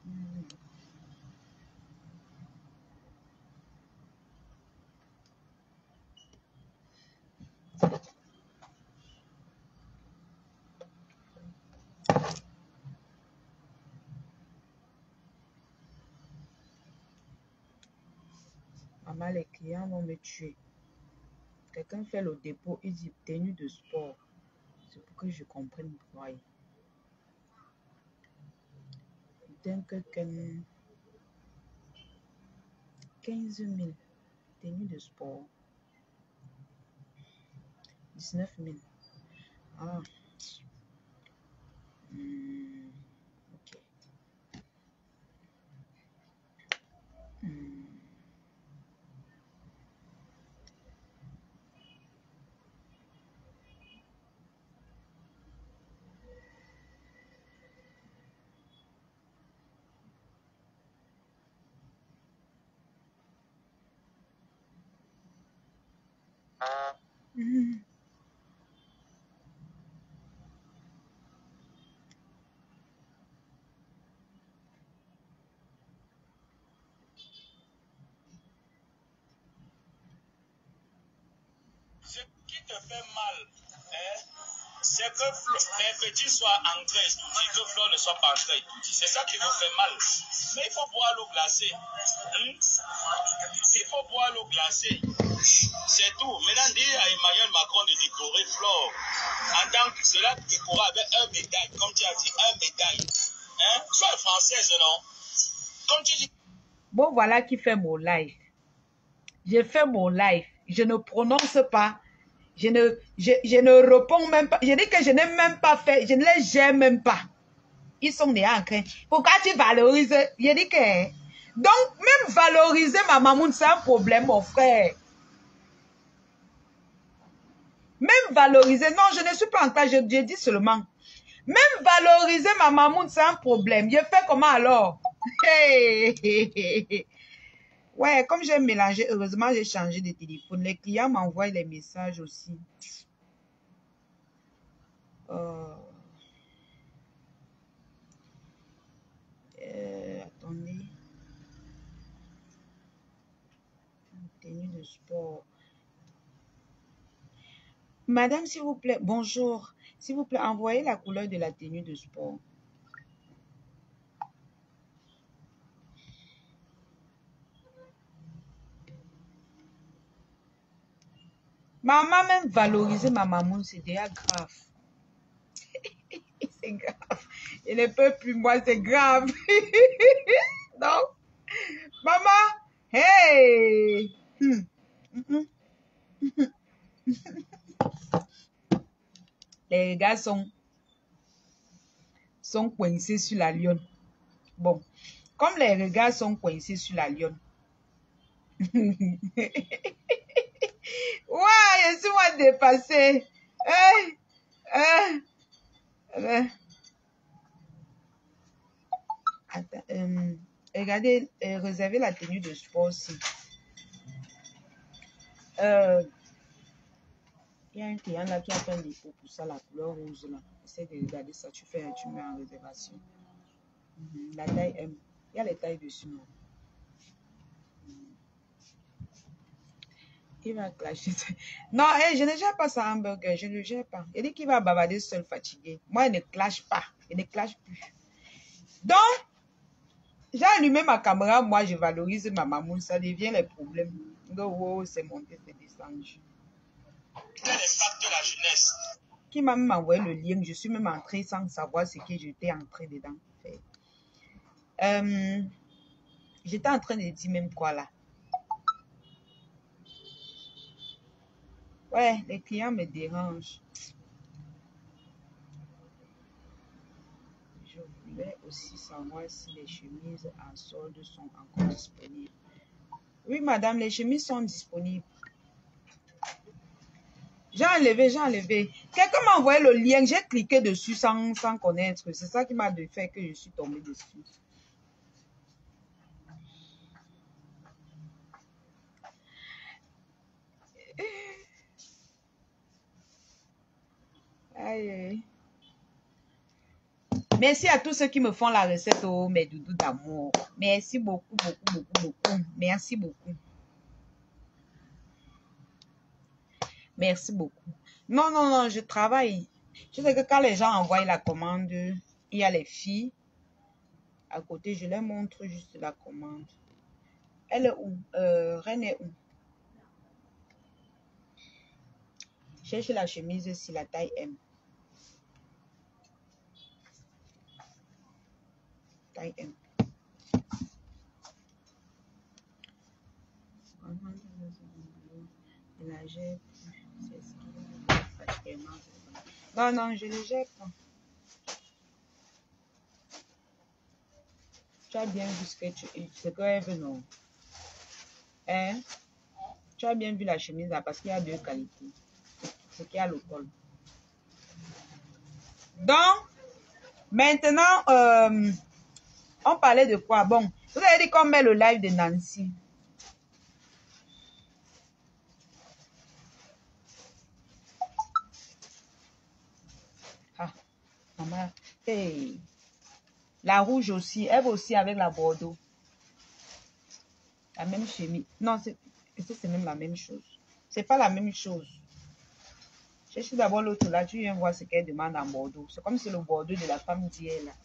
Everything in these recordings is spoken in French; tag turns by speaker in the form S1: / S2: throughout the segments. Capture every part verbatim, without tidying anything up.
S1: Hmm. Maman, les clients vont me tuer. Quelqu'un fait le dépôt, il dit tenue de sport. C'est pour que je comprenne. Voyez. Donc, quinze mille. Tenue de sport. dix-neuf mille. Ah. Hmm. Ok. Hmm. Hmm.
S2: Ce qui te fait mal, hein, c'est que les petits soient entrés étourdis, que Flore ne soit pas entré étourdie. C'est ça qui vous fait mal. Mais il faut boire l'eau glacée. Hmm? Il faut boire l'eau glacée. C'est tout. Maintenant, dis à Emmanuel Macron de décorer Flore. En tant que cela décorer avec un médaille, comme tu as dit, un médaille. Hein? Sois française, non? Comme tu dis.
S1: Bon, voilà qui fait mon live. J'ai fait mon live. Je ne prononce pas. Je ne, je, je ne réponds même pas. Je dis que je n'ai même pas fait. Je ne les gère même pas. Ils sont déjà en train. Pourquoi tu valorises? Je dis que... Donc, même valoriser ma maman, c'est un problème, mon frère. Même valoriser. Non, je ne suis pas en train. Je, je dis seulement. Même valoriser ma maman, c'est un problème. Je fais comment alors? Hey, hey, hey, hey. Ouais, comme j'ai mélangé, heureusement, j'ai changé de téléphone. Les clients m'envoient les messages aussi. Euh, euh, attendez. Tenue de sport. Madame, s'il vous plaît, bonjour. S'il vous plaît, envoyez la couleur de la tenue de sport. Maman, même valoriser ma maman, c'est déjà grave. C'est grave. Je ne peux plus, moi, c'est grave. Non. Maman, hey. Hmm. Mm-mm. Les gars sont, sont coincés sur la lionne. Bon, comme les regards sont coincés sur la lionne. Ouais, je suis moi dépassé. Hey, hey, hey. Attends, euh, regardez, euh, réservez la tenue de sport aussi. Euh, il y a un client là qui a fait un dépôt pour ça, la couleur rouge là. Essaye de regarder ça, tu fais, tu mets en réservation. Mm-hmm. La taille M. Il y a les tailles dessus, non? Il va clasher. Non, hey, je ne gère pas ça, hamburger. Je ne gère pas. Il dit qu'il va bavarder seul, fatigué. Moi, il ne clash pas. Il ne clash plus. Donc, j'ai allumé ma caméra. Moi, je valorise ma maman. Ça devient les problèmes. Oh, c'est monté, c'est descendu.
S2: L'impact de la jeunesse.
S1: Qui m'a même envoyé le lien. Je suis même entrée sans savoir ce que j'étais entrée dedans. Euh, j'étais en train de dire même quoi là. Ouais, les clients me dérangent. Je voulais aussi savoir si les chemises en solde sont encore disponibles. Oui, madame, les chemises sont disponibles. J'ai enlevé, j'ai enlevé. Quelqu'un m'a envoyé le lien, j'ai cliqué dessus sans, sans connaître. C'est ça qui m'a fait que je suis tombée dessus. Aïe. Merci à tous ceux qui me font la recette, oh, mes doudous d'amour. Merci beaucoup, beaucoup, beaucoup, beaucoup. Merci beaucoup. Merci beaucoup. Non, non, non, je travaille. Je sais que quand les gens envoient la commande, il y a les filles. À côté, je leur montre juste la commande. Elle est où? Euh, Reine est où? Cherche la chemise si la taille M. Taille M. Non, non, je ne jette pas. Tu as bien vu ce que tu ce que elle veut, non? Hein? Tu as bien vu la chemise là parce qu'il y a deux qualités. C'est qu'il y a le col. Donc, maintenant, euh, on parlait de quoi? Bon, vous avez dit qu'on met le live de Nancy. Ah, maman. Hey. La rouge aussi, elle aussi avec la bordeaux. La même chemise. Non, c'est même la même chose. C'est pas la même chose. Cherche d'abord l'autre là, tu viens voir ce qu'elle demande en bordeaux. C'est comme si le bordeaux de la femme d'hier là.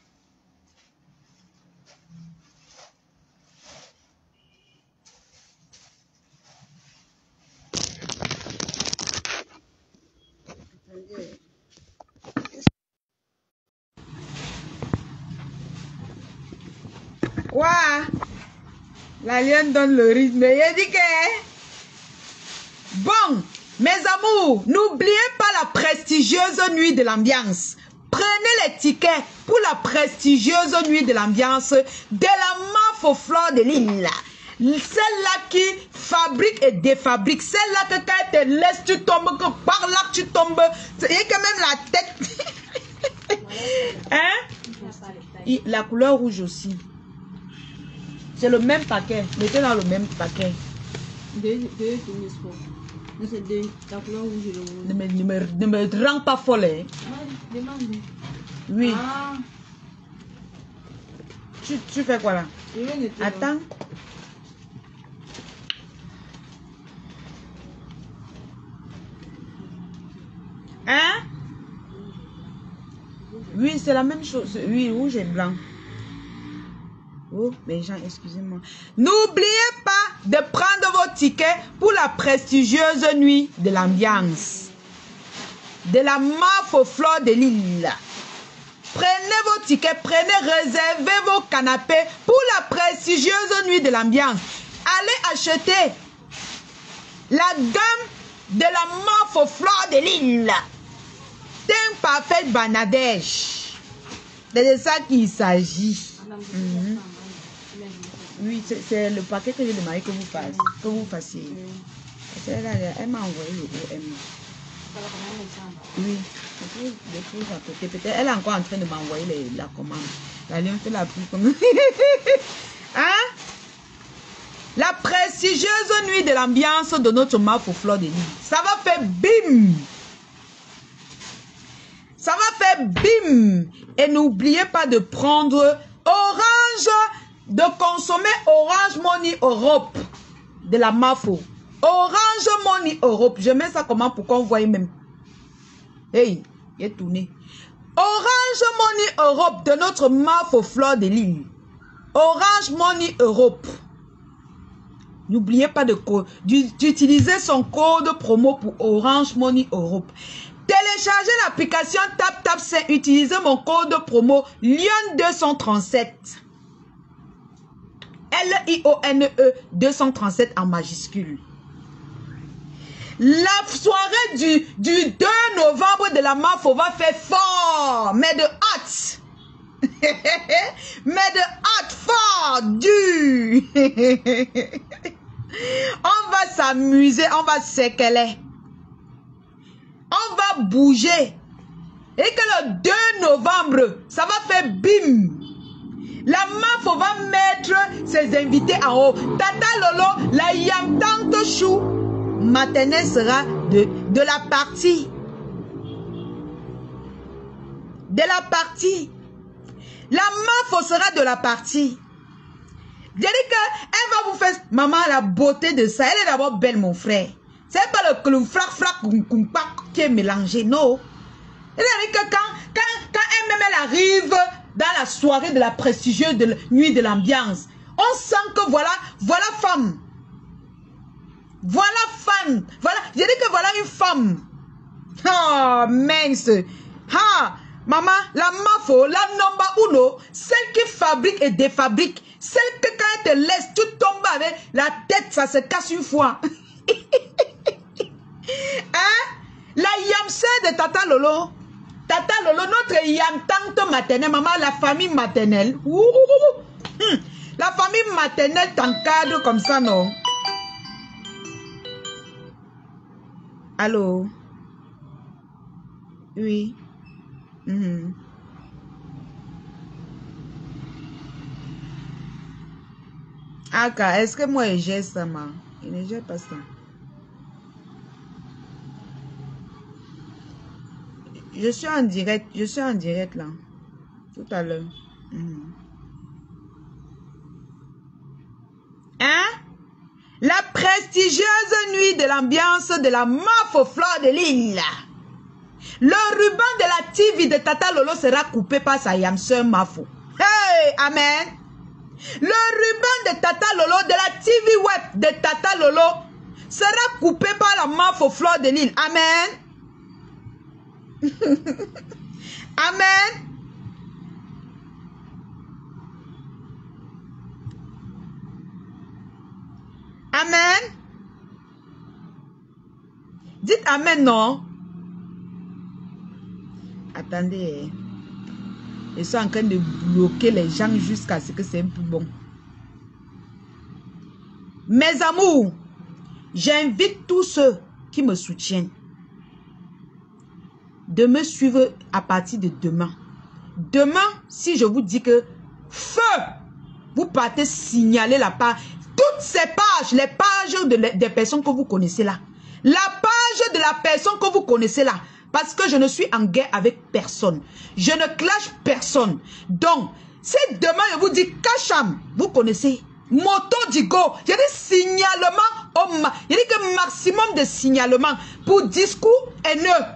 S1: Quoi? La lionne donne le rythme. Il dit que... Bon, mes amours, n'oubliez pas la prestigieuse nuit de l'ambiance. Prenez les tickets pour la prestigieuse nuit de l'ambiance de la M A F aux fleurs de l'île. Celle-là qui fabrique et défabrique. Celle-là que quand elle te laisse, tu tombes, que par là tu tombes. Et que même la tête... Hein? La couleur rouge aussi. C'est le même paquet. Mettez dans le même paquet.
S3: Deux, deux, non, c'est deux. La couleur rouge et le rouge.
S1: Ne me, ne me, ne me rends pas folle. Hein?
S3: Demande.
S1: Oui.
S3: Ah.
S1: Tu, tu fais quoi là?
S3: Je viens de te
S1: Attends. Hein? Oui, c'est la même chose. Oui, rouge et blanc. Oh, mes gens, excusez-moi. N'oubliez pas de prendre vos tickets pour la prestigieuse nuit de l'ambiance. De la M A F aux fleurs de l'île. Prenez vos tickets, prenez, réservez vos canapés pour la prestigieuse nuit de l'ambiance. Allez acheter la gamme de la M A F aux fleurs de l'île. Teint parfait Banadèche. C'est de ça qu'il s'agit. Mm-hmm. Oui, c'est le paquet que j'ai demandé que vous fassiez. Que vous fassiez. Elle, elle m'a envoyé le gros M. Oui, peut-être elle est encore en train de m'envoyer la commande. La lion fait la pluie comme... Hein? La prestigieuse nuit de l'ambiance de notre M A F aux fleurs de l'île. Ça va faire bim! Ça va faire bim! Et n'oubliez pas de prendre Orange, de consommer Orange Money Europe de la M A F O. Orange Money Europe. Je mets ça comment pour qu'on voie même. Hey, il est tourné. Orange Money Europe de notre M A F aux fleurs de l'île. Orange Money Europe. N'oubliez pas d'utiliser son code promo pour Orange Money Europe. Téléchargez l'application Tap Tap cinq. Utilisez mon code promo Lion deux cent trente-sept. L I O N E deux cent trente-sept en majuscule. La soirée du, du deux novembre de la M A F O va faire fort, mais de hâte. Mais de hâte fort, dur. On va s'amuser, on va s'équeler. On va bouger. Et que le deux novembre, ça va faire bim. La M A F O va mettre ses invités en haut. Tata Lolo, la Yam Tante Chou, maternelle sera de, de la partie. De la partie. La MAFO sera de la partie. Je dis qu'elle va vous faire, maman, la beauté de ça. Elle est d'abord belle, mon frère. C'est pas le clou frac frac qui est mélangé, non. Elle dit que quand, quand, quand elle-même elle arrive dans la soirée de la prestigieuse de la nuit de l'ambiance, on sent que voilà, voilà femme. Voilà femme. Voilà, je dis que voilà une femme. Oh, mince. Ah, maman, la MAFO, la number uno, celle qui fabrique et défabrique, celle que quand elle te laisse, tu tombes avec la tête, ça se casse une fois. Hein? La yamse de Tata Lolo. Tata Lolo, notre yam tante maternelle, maman, la famille maternelle. Ouh, ouh, ouh. Hum. La famille maternelle t'encadre comme ça, non? Allô? Oui. Mm-hmm. Aka, est-ce que moi j'ai ça, ma? Il ne gère pas ça. Je suis en direct, je suis en direct là. Tout à l'heure. Mm-hmm. Hein? La prestigieuse nuit de l'ambiance de la MAFO Fleur de Lille. Le ruban de la T V de Tata Lolo sera coupé par sa yamseur MAFO. Hey, amen. Le ruban de Tata Lolo, de la T V web de Tata Lolo, sera coupé par la MAFO Fleur de Lille. Amen. Amen. Amen. Dites amen, non? Attendez. Je suis en train de bloquer les gens jusqu'à ce que c'est un peu bon. Mes amours, j'invite tous ceux qui me soutiennent de me suivre à partir de demain. Demain, si je vous dis que feu, vous partez signaler la page. Toutes ces pages, les pages de, des personnes que vous connaissez là. La page de la personne que vous connaissez là. Parce que je ne suis en guerre avec personne. Je ne clash personne. Donc, si demain je vous dis Kacham, vous connaissez. Moto Digo, il y a des signalements. Oh, il y a que maximum de signalements pour discours haineux.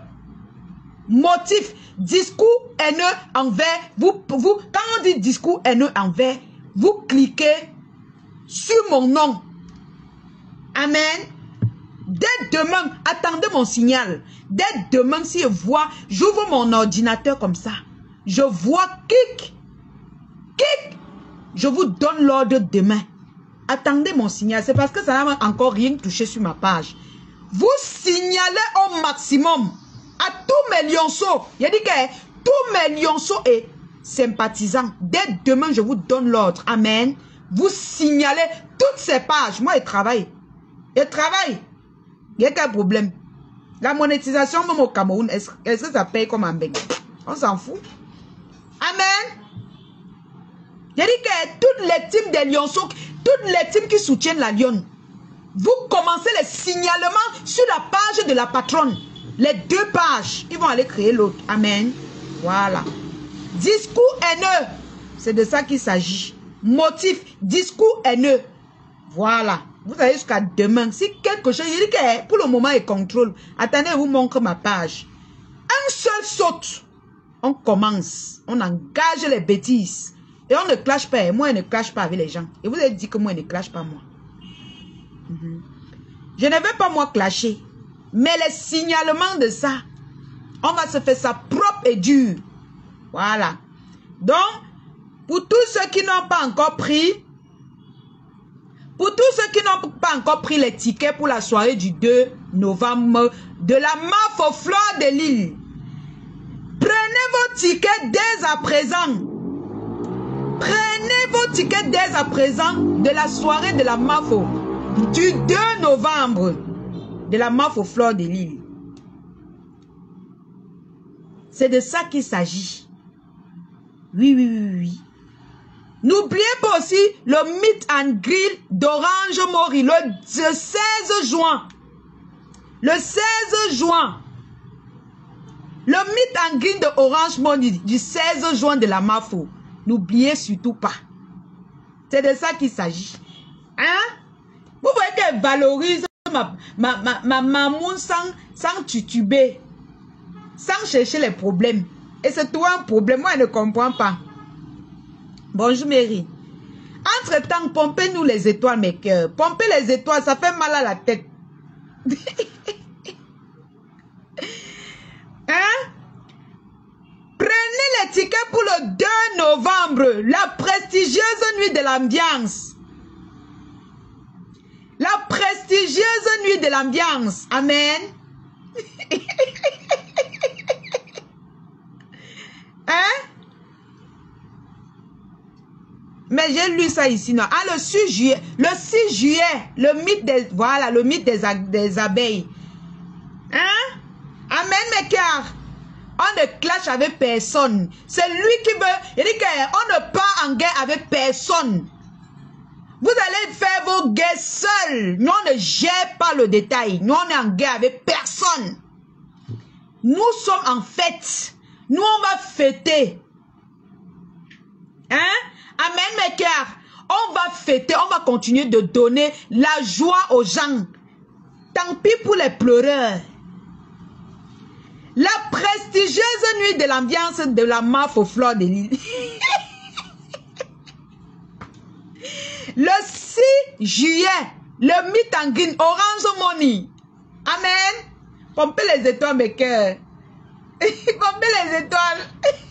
S1: Motif, discours haineux envers. Vous, vous, quand on dit discours haineux envers, vous cliquez sur mon nom. Amen. Dès demain, attendez mon signal. Dès demain, si je vois, j'ouvre mon ordinateur comme ça. Je vois kick. Kick. Je vous donne l'ordre demain. Attendez mon signal. C'est parce que ça n'a encore rien touché sur ma page. Vous signalez au maximum à tous mes lionceaux. Il a dit que tous mes lionceaux et sympathisants. Dès demain, je vous donne l'ordre. Amen. Vous signalez toutes ces pages. Moi, je travaille. Je travaille. Il y a quel problème? La monétisation, même au Cameroun, est-ce est que ça paye comme un beng? On s'en fout. Amen. J'ai dit que toutes les teams des lionceaux, toutes les teams qui soutiennent la lionne, vous commencez les signalements sur la page de la patronne. Les deux pages. Ils vont aller créer l'autre. Amen. Voilà. Discours haineux. C'est de ça qu'il s'agit. Motif. Discours haineux. Voilà. Vous allez jusqu'à demain. Si quelque chose, je dis que pour le moment, il contrôle. Attendez, je vous montre ma page. Un seul saute. On commence. On engage les bêtises. Et on ne clash pas. Moi, je ne clash pas avec les gens. Et vous avez dit que moi, je ne clash pas moi. Mm-hmm. Je ne vais pas moi clasher. Mais les signalements de ça, on va se faire ça propre et dur. Voilà. Donc, pour tous ceux qui n'ont pas encore pris, pour tous ceux qui n'ont pas encore pris les tickets pour la soirée du deux novembre de la MAFO Fleur de Lille, prenez vos tickets dès à présent. Prenez vos tickets dès à présent de la soirée de la MAFO du deux novembre de la MAFO Fleur de Lille. C'est de ça qu'il s'agit. Oui, oui, oui, oui. N'oubliez pas aussi le meet and grill d'Orange Mori le seize juin. Le seize juin. Le meet and grill de Orange Mori du seize juin de la MAFO. N'oubliez surtout pas. C'est de ça qu'il s'agit. Hein? Vous voyez qu'elle valorise ma, ma, ma, ma mamoun sans, sans tutuber, sans chercher les problèmes. Et c'est toi un problème, moi elle ne comprend pas. Bonjour Mary. Entre-temps, pompez-nous les étoiles, mes cœurs. Pompez les étoiles, ça fait mal à la tête. Hein? Prenez les tickets pour le deux novembre, la prestigieuse nuit de l'ambiance. La prestigieuse nuit de l'ambiance. Amen. Hein? Mais j'ai lu ça ici, non? Ah, le six juillet, le six juillet, le mythe des, voilà, le mythe des, des abeilles. Hein? Amen, mes cœurs. On ne clash avec personne. C'est lui qui veut, il dit qu'on ne part en guerre avec personne. Vous allez faire vos guerres seuls. Nous, on ne gère pas le détail. Nous, on est en guerre avec personne. Nous sommes en fête. Nous, on va fêter. Hein? Amen, mes cœurs. On va fêter, on va continuer de donner la joie aux gens. Tant pis pour les pleureurs. La prestigieuse nuit de l'ambiance de la M A F aux fleurs de l'île. Le six juillet, le meet and greet, Orange Money. Amen. Pompez les étoiles, mes cœurs. Pompez les étoiles.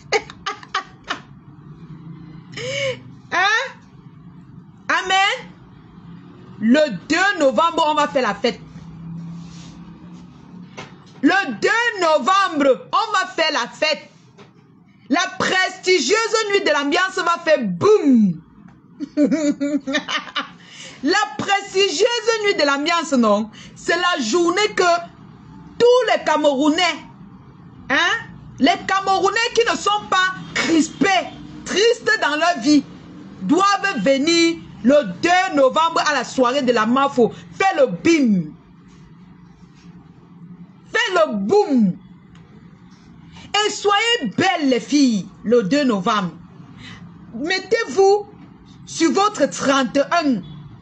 S1: Hein? Amen. Le deux novembre, on va faire la fête. Le deux novembre, on va faire la fête. La prestigieuse nuit de l'ambiance va faire boum. La prestigieuse nuit de l'ambiance, non? C'est la journée que tous les Camerounais, hein? Les Camerounais qui ne sont pas crispés, tristes dans leur vie, doivent venir le deux novembre à la soirée de la M A F O. Faire le bim. Faites le boom. Et soyez belles les filles le deux novembre. Mettez-vous sur votre trente et un.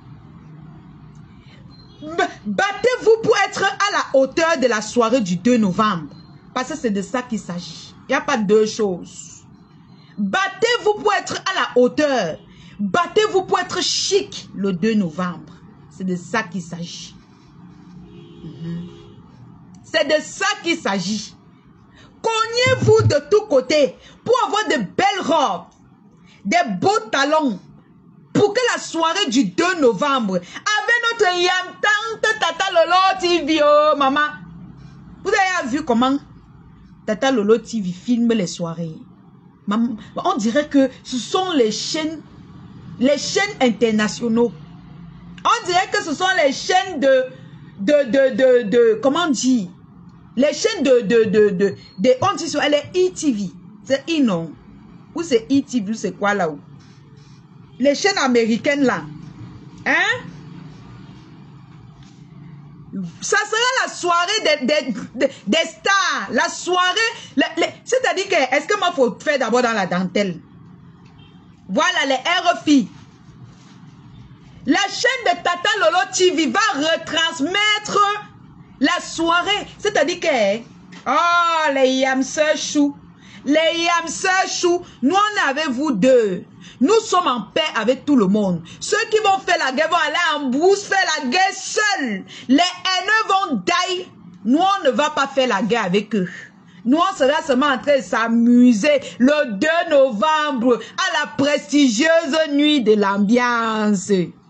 S1: Battez-vous pour être à la hauteur de la soirée du deux novembre. Parce que c'est de ça qu'il s'agit. Il n'y a pas deux choses. Battez-vous pour être à la hauteur. Battez-vous pour être chic le deux novembre. C'est de ça qu'il s'agit. Mm-hmm. C'est de ça qu'il s'agit. Cognez-vous de tous côtés pour avoir de belles robes, des beaux talons, pour que la soirée du deux novembre, avec notre yam tante Tata Lolo T V, oh maman, vous avez vu comment Tata Lolo T V filme les soirées? Maman, on dirait que ce sont les chaînes, les chaînes internationaux. On dirait que ce sont les chaînes de, de, de, de, de comment dire? Les chaînes de, de, de, de, de, on dit sur elle est E T V. C'est I non. Ou c'est E T V, c'est quoi là-haut? Les chaînes américaines là. Hein? Ça sera la soirée des, des, des, des stars. La soirée. C'est-à-dire que, est-ce que moi, il faut faire d'abord dans la dentelle? Voilà les R F I. La chaîne de Tata Lolo T V va retransmettre la soirée. C'est-à-dire que, oh, les yamseurs chou. Les yamseurs chou. Nous, on est avec vous deux. Nous sommes en paix avec tout le monde. Ceux qui vont faire la guerre vont aller en brousse faire la guerre seuls. Les haineux vont die. Nous, on ne va pas faire la guerre avec eux. Nous, on sera seulement en train de s'amuser le deux novembre à la prestigieuse nuit de l'ambiance.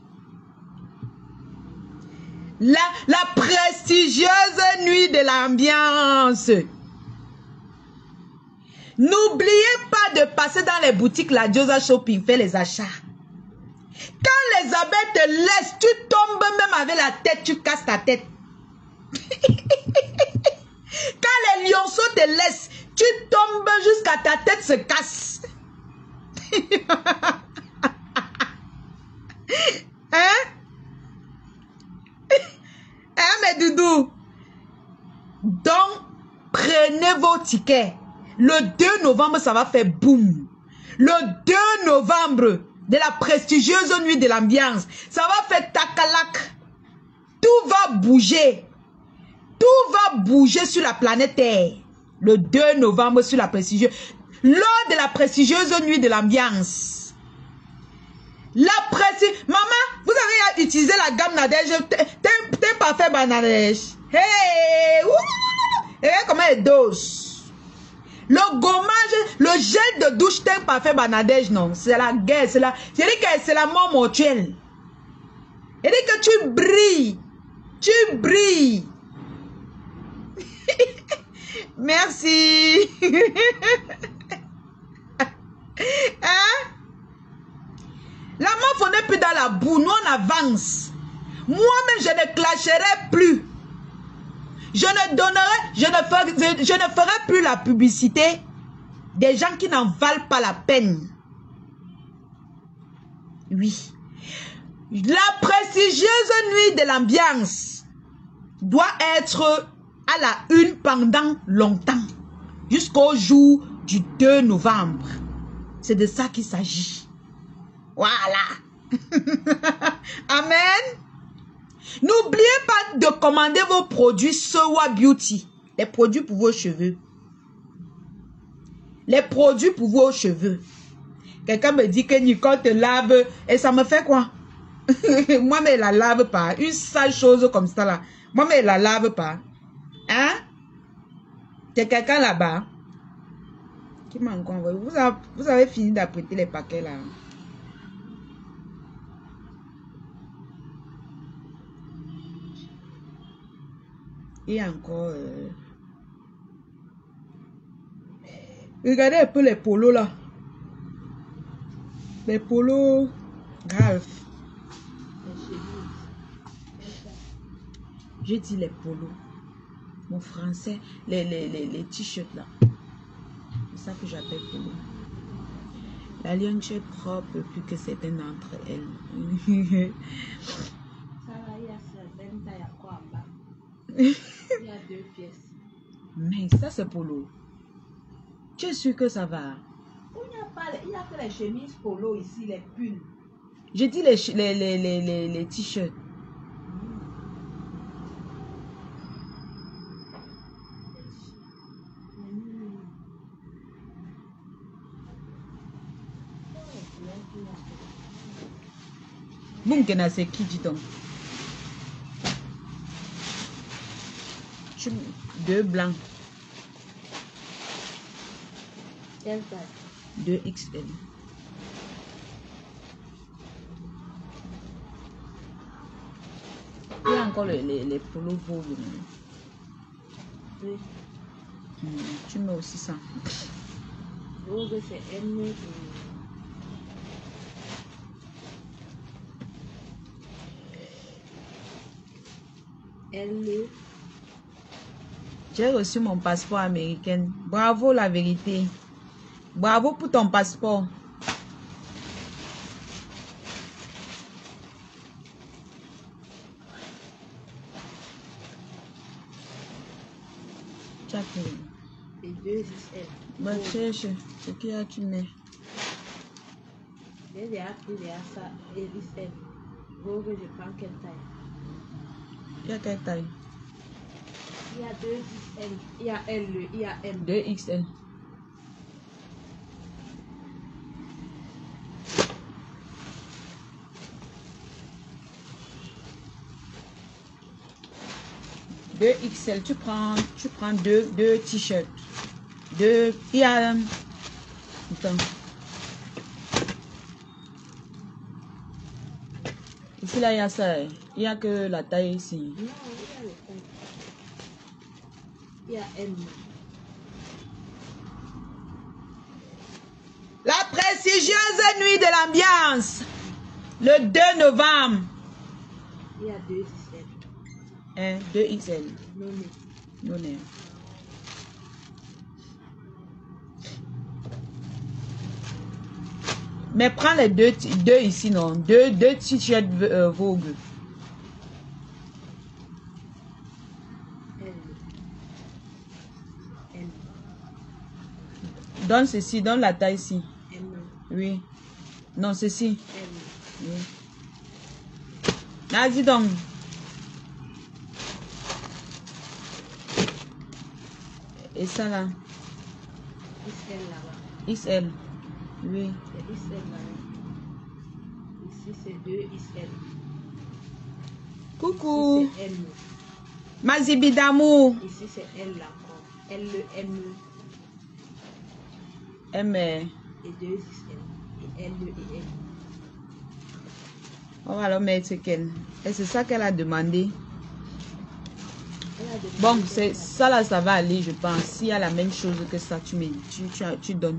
S1: La, la prestigieuse nuit de l'ambiance. N'oubliez pas de passer dans les boutiques La Diosa Shopping, faire les achats. Quand les abeilles te laissent, tu tombes même avec la tête, tu casses ta tête. Quand les lionceaux te laissent, tu tombes jusqu'à ta tête se casse. Hein? Hein, mes doudous? Donc, prenez vos tickets. Le deux novembre, ça va faire boum. Le deux novembre de la prestigieuse nuit de l'ambiance. Ça va faire takalak. Tout va bouger. Tout va bouger sur la planète Terre. Le deux novembre sur la prestigieuse. Lors de la prestigieuse nuit de l'ambiance. La prestigieuse. Maman, vous avez utilisé la gamme Nadège. T'es parfait, Banadège. Hey! Et comment elle dose? Le gommage, le gel de douche, t'es parfait, Banadège, non. C'est la guerre, c'est la. Je dis que c'est la mort mortuelle. Je dis que tu brilles. Tu brilles. Merci. Hein? La meuf, on n'est plus dans la boue. Nous, on avance. Moi-même, je ne clasherai plus. Je ne donnerai, je ne, ferai, je, je ne ferai plus la publicité des gens qui n'en valent pas la peine. Oui. La prestigieuse nuit de l'ambiance doit être à la une pendant longtemps. Jusqu'au jour du deux novembre. C'est de ça qu'il s'agit. Voilà. Amen. N'oubliez pas de commander vos produits Sewa Beauty. Les produits pour vos cheveux. Les produits pour vos cheveux. Quelqu'un me dit que Nicole te lave. Et ça me fait quoi? Moi, mais elle la lave pas. Une sale chose comme ça là. Moi, mais elle la lave pas. Hein? Il y a quelqu'un là-bas qui m'a encore envoyé. Vous avez, vous avez fini d'apprêter les paquets là. Et encore... Euh... Regardez un peu les polos là. Les polos... Ralph. J'ai dit les polos. Mon français, les, les, les, les t-shirts là. C'est ça que j'appelle polo. La Lionche est propre plus que certaines d'entre elles.
S3: Il y a deux pièces.
S1: Mais ça c'est polo. Tu es sûr que ça va?
S3: Il n'y a pas, il y a que les chemises polo ici, les pulls.
S1: J'ai dit les, les, les, les, les, les t-shirts. Boum, c'est qui dit donc? Deux blancs.
S3: Quelle taille?
S1: deux X L. Il y a encore les, les, les polos Vogue.
S3: Oui.
S1: Mmh, tu mets aussi ça.
S3: Vogue, c'est M. L.
S1: J'ai reçu mon passeport américain. Bravo la vérité. Bravo pour ton passeport. Jacqueline.
S3: Et deux X L.
S1: Bah, cherche. Ce qu'il y a, tu mets.
S3: J'ai déjà pris déjà ça et X L. Vogue, je prends quelle taille?
S1: Il y a quelle taille?
S3: Il y a deux X L. Il y a L. Il y a M.
S1: deux X L. deux X L, tu prends, tu prends deux, deux t-shirts. Deux, il y a... Attends. Ici, là, il y a ça. Il n'y a que la taille ici.
S3: Non, il y a le taille. Il y a M.
S1: La prestigieuse nuit de l'ambiance. Le deux novembre.
S3: Il y a deux X L.
S1: Un, deux X L.
S3: Non,
S1: Non,
S3: non.
S1: non. Mais prends les deux, deux ici, non. Deux, deux t-shirts euh, Vogue.
S3: L. L.
S1: Donne ceci, donne la taille ici.
S3: M.
S1: Oui. Non, ceci.
S3: M.
S1: Oui. Ah, dis donc. Et ça là?
S3: X L là-bas.
S1: X L. Oui.
S3: C'est X L là-bas. Ici c'est deux X L.
S1: Coucou.
S3: Ici c'est M.
S1: Mazibi d'amour.
S3: Ici c'est L là encore. L, M.
S1: M.
S3: Et deux X L. Et L et L.
S1: On va alors mettre qu'elle. Et c'est ça qu'elle a demandé.
S3: Elle a demandé
S1: Bon,
S3: de
S1: c'est
S3: faire
S1: ça là, ça va aller, je pense. S'il y a la même chose que ça, tu me tu, tu, tu donnes.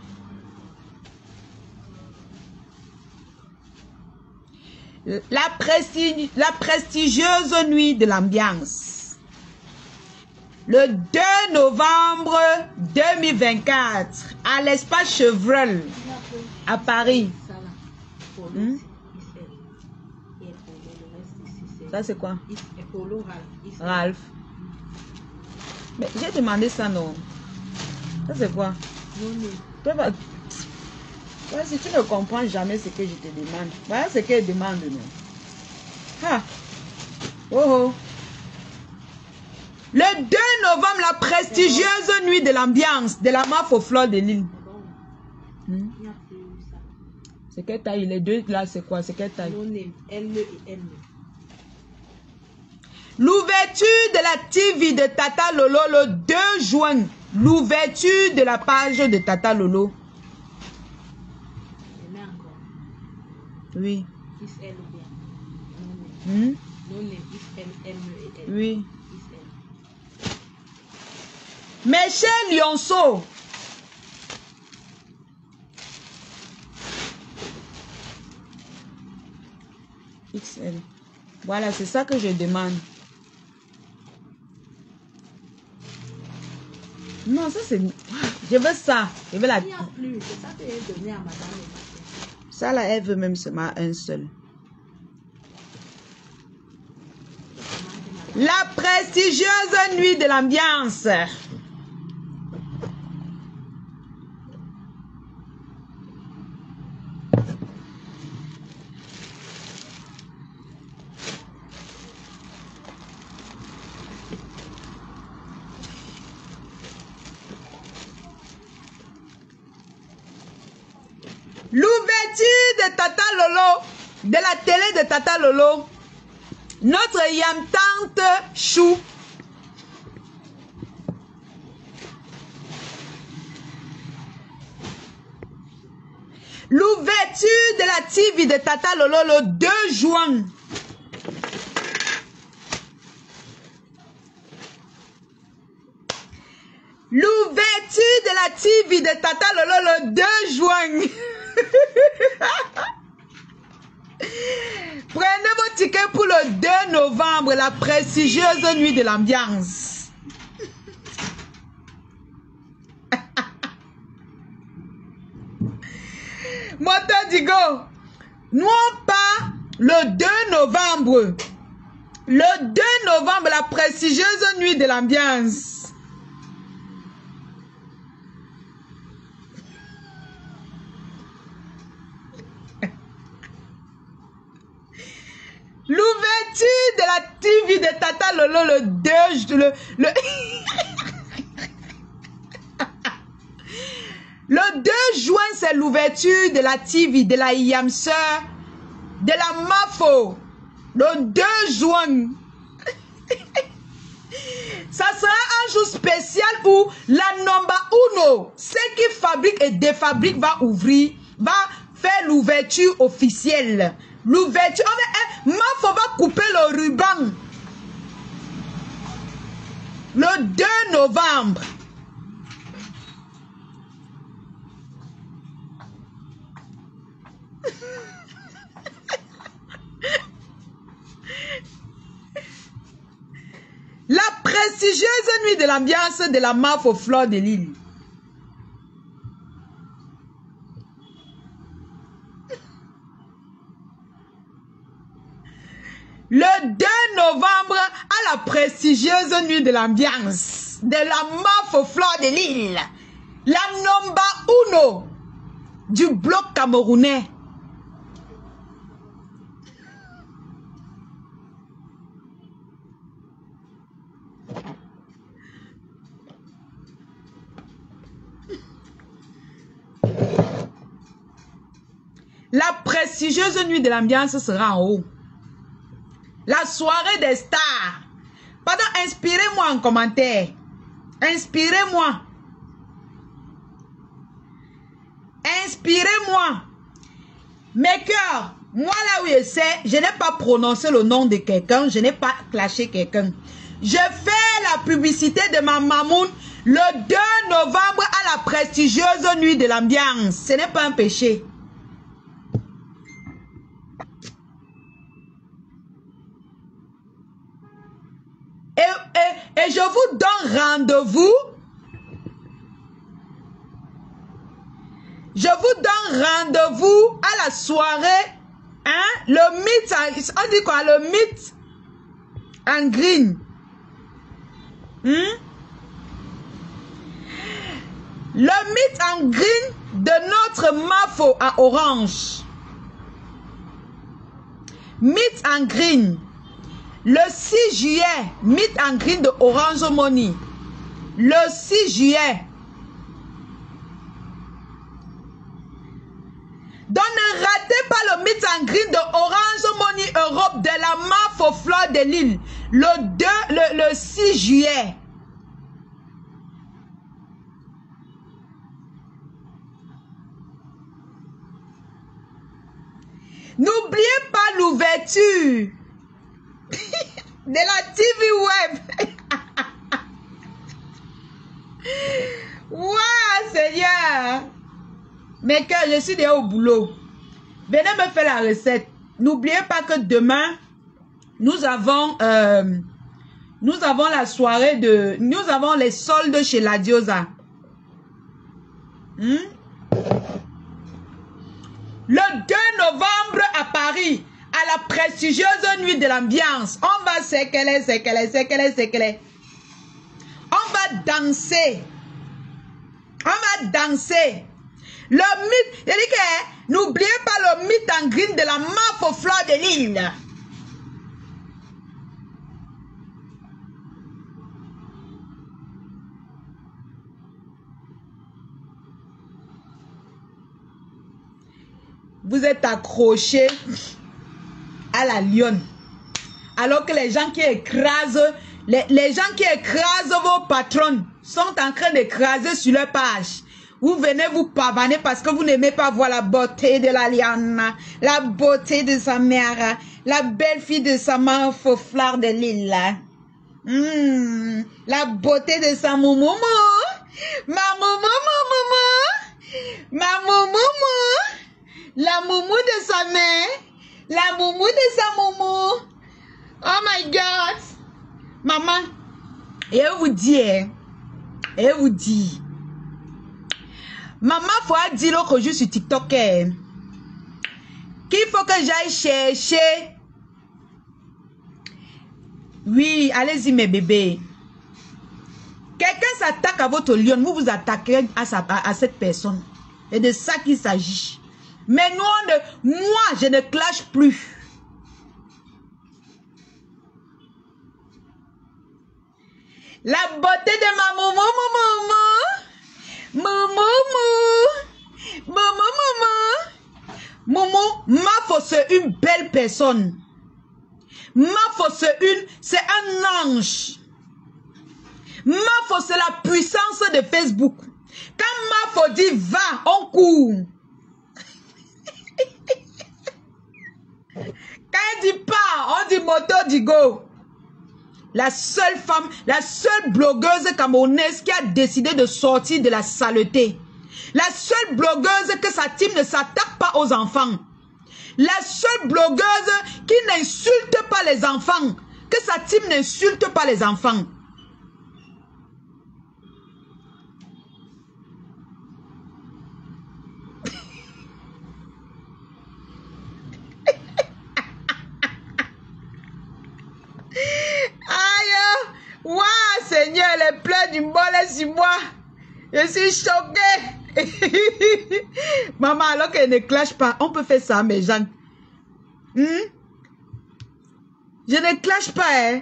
S1: La, presti la prestigieuse nuit de l'ambiance. Le deux novembre deux mille vingt-quatre, à l'espace Chevreul, à Paris.
S3: ça là. Polo,
S1: Hmm?
S3: X L. Et Polo, le reste ici c'est.
S1: Ça c'est quoi?
S3: X, et Polo, Ralph. X L.
S1: Ralph. Mais j'ai demandé ça, non? Ça c'est quoi?
S3: Non, non.
S1: Toi, va- Ouais, si tu ne comprends jamais ce que je te demande, voilà ce qu'elle demande. Non? Ah. Oh oh. Le deux novembre, la prestigieuse nuit de l'ambiance de la M A F aux fleurs de l'île.
S3: C'est bon.
S1: Hmm?
S3: Il n'y a plus ça.
S1: C'est quelle taille? Les deux là, c'est quoi? C'est quelle taille?
S3: Non, name. L et M.
S1: L'ouverture de la T V de Tata Lolo le deux juin. L'ouverture de la page de Tata Lolo.
S3: Je mets encore.
S1: Oui.
S3: X L ou bien. Non, name.
S1: Hmm?
S3: Non, name. X L, M et L.
S1: Oui.
S3: X L.
S1: Mes chers lionceaux, X L. Voilà, c'est ça que je demande. Non, ça c'est... Je veux ça. Je veux la...
S3: Il n'y a plus. C'est ça que j'ai donné à madame le matin.
S1: Ça là, elle veut même seulement un seul. La prestigieuse nuit de l'ambiance. L'ouverture de Tata Lolo, de la télé de Tata Lolo, notre yam tante Chou. L'ouverture de la T V de Tata Lolo le deux juin. L'ouverture de la T V de Tata Lolo le deux juin. Prenez vos tickets pour le deux novembre, la prestigieuse nuit de l'ambiance. Moto Digo, non pas le deux novembre. Le deux novembre, la prestigieuse nuit de l'ambiance. L'ouverture de la T V de Tata Lolo le deux... Le, le, le deux juin, c'est l'ouverture de la T V de la Yamseur de la Mafo. Le deux juin. Ça sera un jour spécial où la Nomba Uno, ceux qui fabriquent et défabriquent, va ouvrir, va faire l'ouverture officielle. L'ouverture, oh, Mafo va couper le ruban. Le deux novembre. La prestigieuse nuit de l'ambiance de la M A F aux fleurs de l'île. Le deux novembre, à la prestigieuse nuit de l'ambiance de la M A F aux fleurs de l'île. La Nomba Uno du bloc camerounais. La prestigieuse nuit de l'ambiance sera en haut. La soirée des stars. Pardon, inspirez-moi en commentaire. Inspirez-moi. Inspirez-moi. Mes cœurs, moi là où je sais, je n'ai pas prononcé le nom de quelqu'un, je n'ai pas clashé quelqu'un. Je fais la publicité de ma mamoune le deux novembre à la prestigieuse nuit de l'ambiance. Ce n'est pas un péché. Et, et, et je vous donne rendez-vous. Je vous donne rendez-vous à la soirée. Hein? Le meet, on dit quoi? Le meet en green. Hmm? Le meet en green de notre Mafo à Orange. Meet en green. Le six juillet, meet en green de Orange Money. Le six juillet. Donc ne ratez pas le meet en green de Orange Money Europe de la Mafo Fleur de Lille. Le deux, le, le six juillet. N'oubliez pas l'ouverture de la T V web. Waouh, Seigneur. Mais que je suis déjà au boulot. Venez me faire la recette. N'oubliez pas que demain, nous avons, euh, nous avons la soirée de, nous avons les soldes chez la Diosa. Hmm? Le deux novembre à Paris, à la prestigieuse nuit de l'ambiance, on va séqueler, séqueler, séqueler, séqueler. On va danser. On va danser. Le mythe, il dit que n'oubliez pas le mythe en green de la Mafo Fleur de Lille. Vous êtes accrochés à la lionne. Alors que les gens qui écrasent, les, les gens qui écrasent vos patrons sont en train d'écraser sur leur page. Vous venez vous pavaner parce que vous n'aimez pas voir la beauté de la liane, la beauté de sa mère, la belle fille de sa Mafo Fleur de Lille. Mmh, la beauté de sa moumoumou. Ma moumoumou, ma moumoumou. La moumou de sa mère. La moumou de sa moumou. Oh my God. Maman. Et elle vous dit. Et elle vous dit. Maman, faut dire que je suis TikTok. Qu'il faut que j'aille chercher. Oui, allez-y mes bébés. Quelqu'un s'attaque à votre lion. Vous vous attaquez à, sa, à, à cette personne. Et de ça qu'il s'agit. Mais nous, on ne, moi, je ne clash plus. La beauté de ma moumou, moumou, moumou, moumou, moumou, moumou, Mafo, c'est une belle personne. Mafo, c'est une, c'est un ange. Mafo, c'est la puissance de Facebook. Quand Mafo dit va, on court. Quand elle dit pas, on dit moto, dit go. La seule femme, la seule blogueuse camerounaise qui a décidé de sortir de la saleté. La seule blogueuse que sa team ne s'attaque pas aux enfants. La seule blogueuse qui n'insulte pas les enfants. Que sa team n'insulte pas les enfants. Aïe, waouh, Seigneur, les pleurs du bol sur moi. Je suis choquée. Maman, alors qu'elle ne clash pas, on peut faire ça, mes gens. Hmm? Je ne clash pas, hein.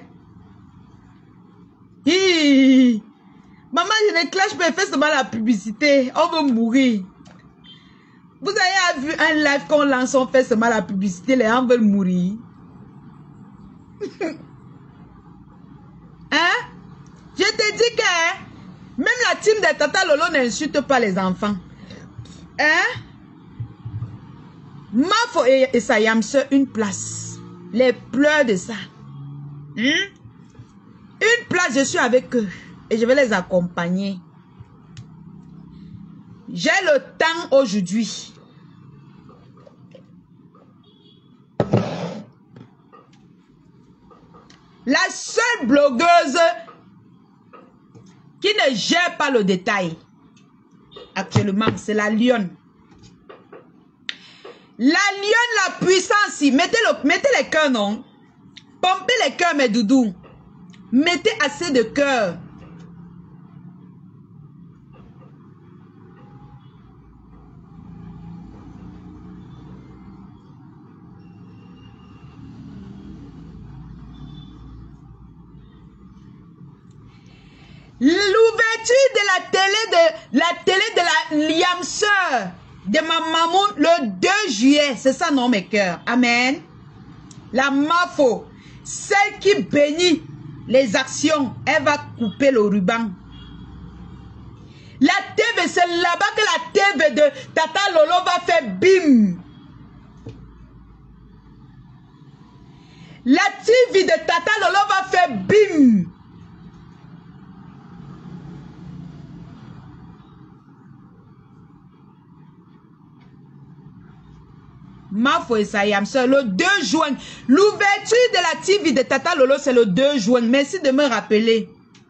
S1: Hi. Maman, je ne clash pas, elle fait seulement la publicité. On veut mourir. Vous avez vu un live qu'on lance, on fait seulement la publicité, les gens veulent mourir. Hein? Je te dis que hein, même la team de Tata Lolo n'insulte pas les enfants. Hein? Mafo et, et Sayamse, une place. Les pleurs de ça. Hein? Une place, je suis avec eux. Et je vais les accompagner. J'ai le temps aujourd'hui. La seule blogueuse qui ne gère pas le détail actuellement, c'est la lionne. La lionne, la puissance, mettez, le, mettez les cœurs, non? Pompez les cœurs, mes doudous. Mettez assez de cœur. L'ouverture de la télé de la télé de la Liam sœur de ma maman le deux juillet. C'est ça, non, mes cœurs. Amen. La Mafo, celle qui bénit les actions, elle va couper le ruban. La T V, c'est là-bas que la T V de Tata Lolo va faire bim. La T V de Tata Lolo va faire bim. Mafo et Sayam, c'est le deux juin. L'ouverture de la T V de Tata Lolo, c'est le deux juin. Merci de me rappeler.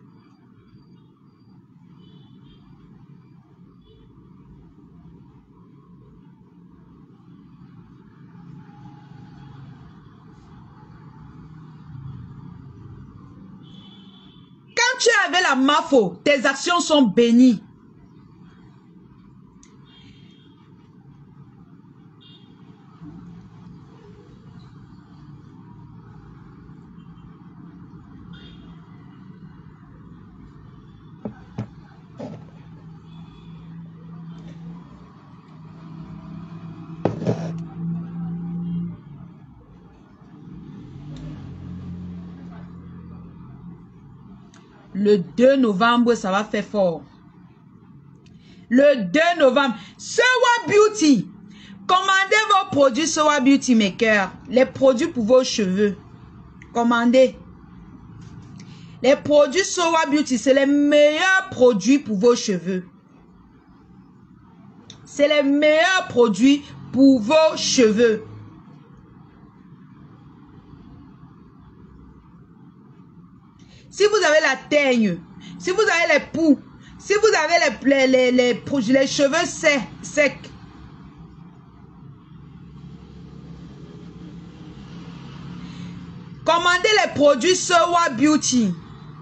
S1: Quand tu es avec la Mafo, tes actions sont bénies. Le deux novembre, ça va faire fort. Le deux novembre. Sewa Beauty. Commandez vos produits Sewa Beauty Maker. Les produits pour vos cheveux. Commandez. Les produits Sewa Beauty, c'est les meilleurs produits pour vos cheveux. C'est les meilleurs produits pour vos cheveux. Si vous avez la teigne, si vous avez les poux, si vous avez les, les, les, les, les cheveux secs, secs, commandez les produits Sewa Beauty.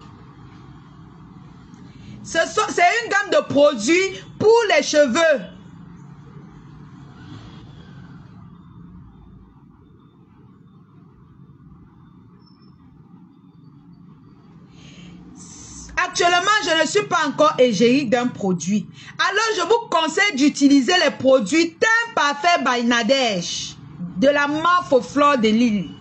S1: C'est une gamme de produits pour les cheveux. Actuellement, je ne suis pas encore égérie d'un produit. Alors, je vous conseille d'utiliser les produits Teint Parfait by Nadège de la Mafo Fleur de Lille.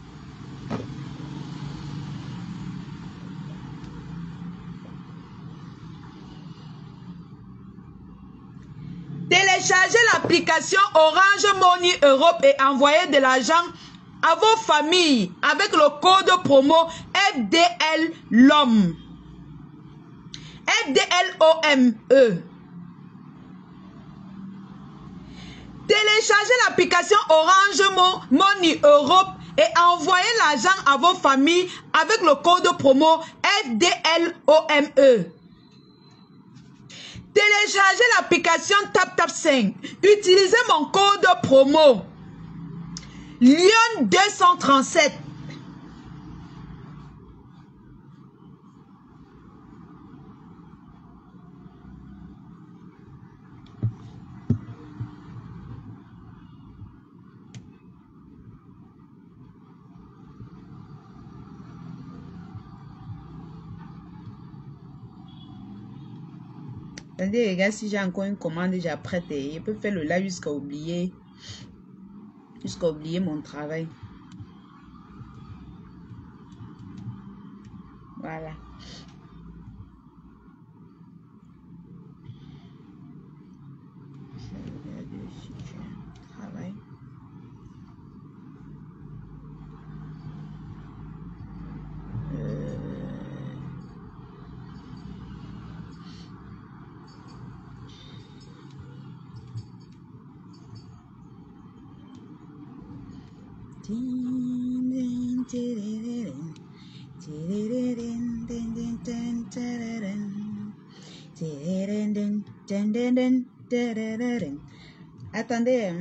S1: Téléchargez l'application Orange Money Europe et envoyez de l'argent à vos familles avec le code promo F D L l'homme. F D L O M E. Téléchargez l'application Orange Money Europe et envoyez l'argent à vos familles avec le code promo F D L O M E. Téléchargez l'application TapTap5. Utilisez mon code promo Lyon deux cent trente-sept. Attendez les gars, si j'ai encore une commande, j'apprête. Je peux faire le live jusqu'à oublier. Jusqu'à oublier mon travail. Voilà. Travail. Euh... Attendez.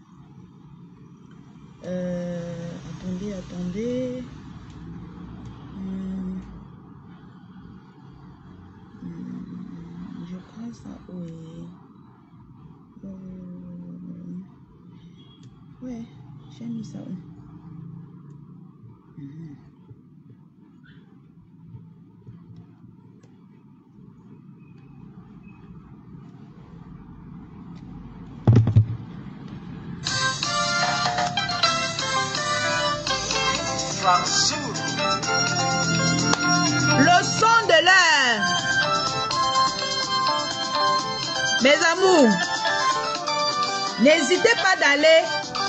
S1: Euh, attendez, attendez. Hum, hum, je crois ça, oui. Euh, ouais, j'ai mis ça. Hum. Le son de l'heure. Mes amours, n'hésitez pas d'aller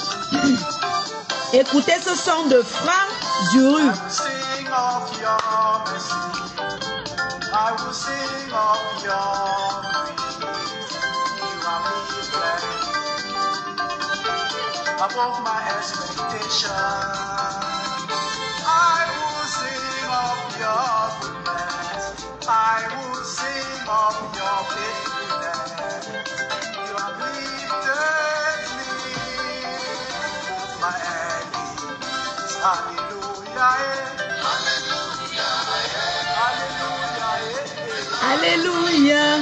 S1: écouter ce son de Franck Zuru.
S4: Above my expectation, I will sing of your goodness. I will sing of your faithfulness. You have lifted me above my enemies. Hallelujah, hallelujah,
S1: Alléluia.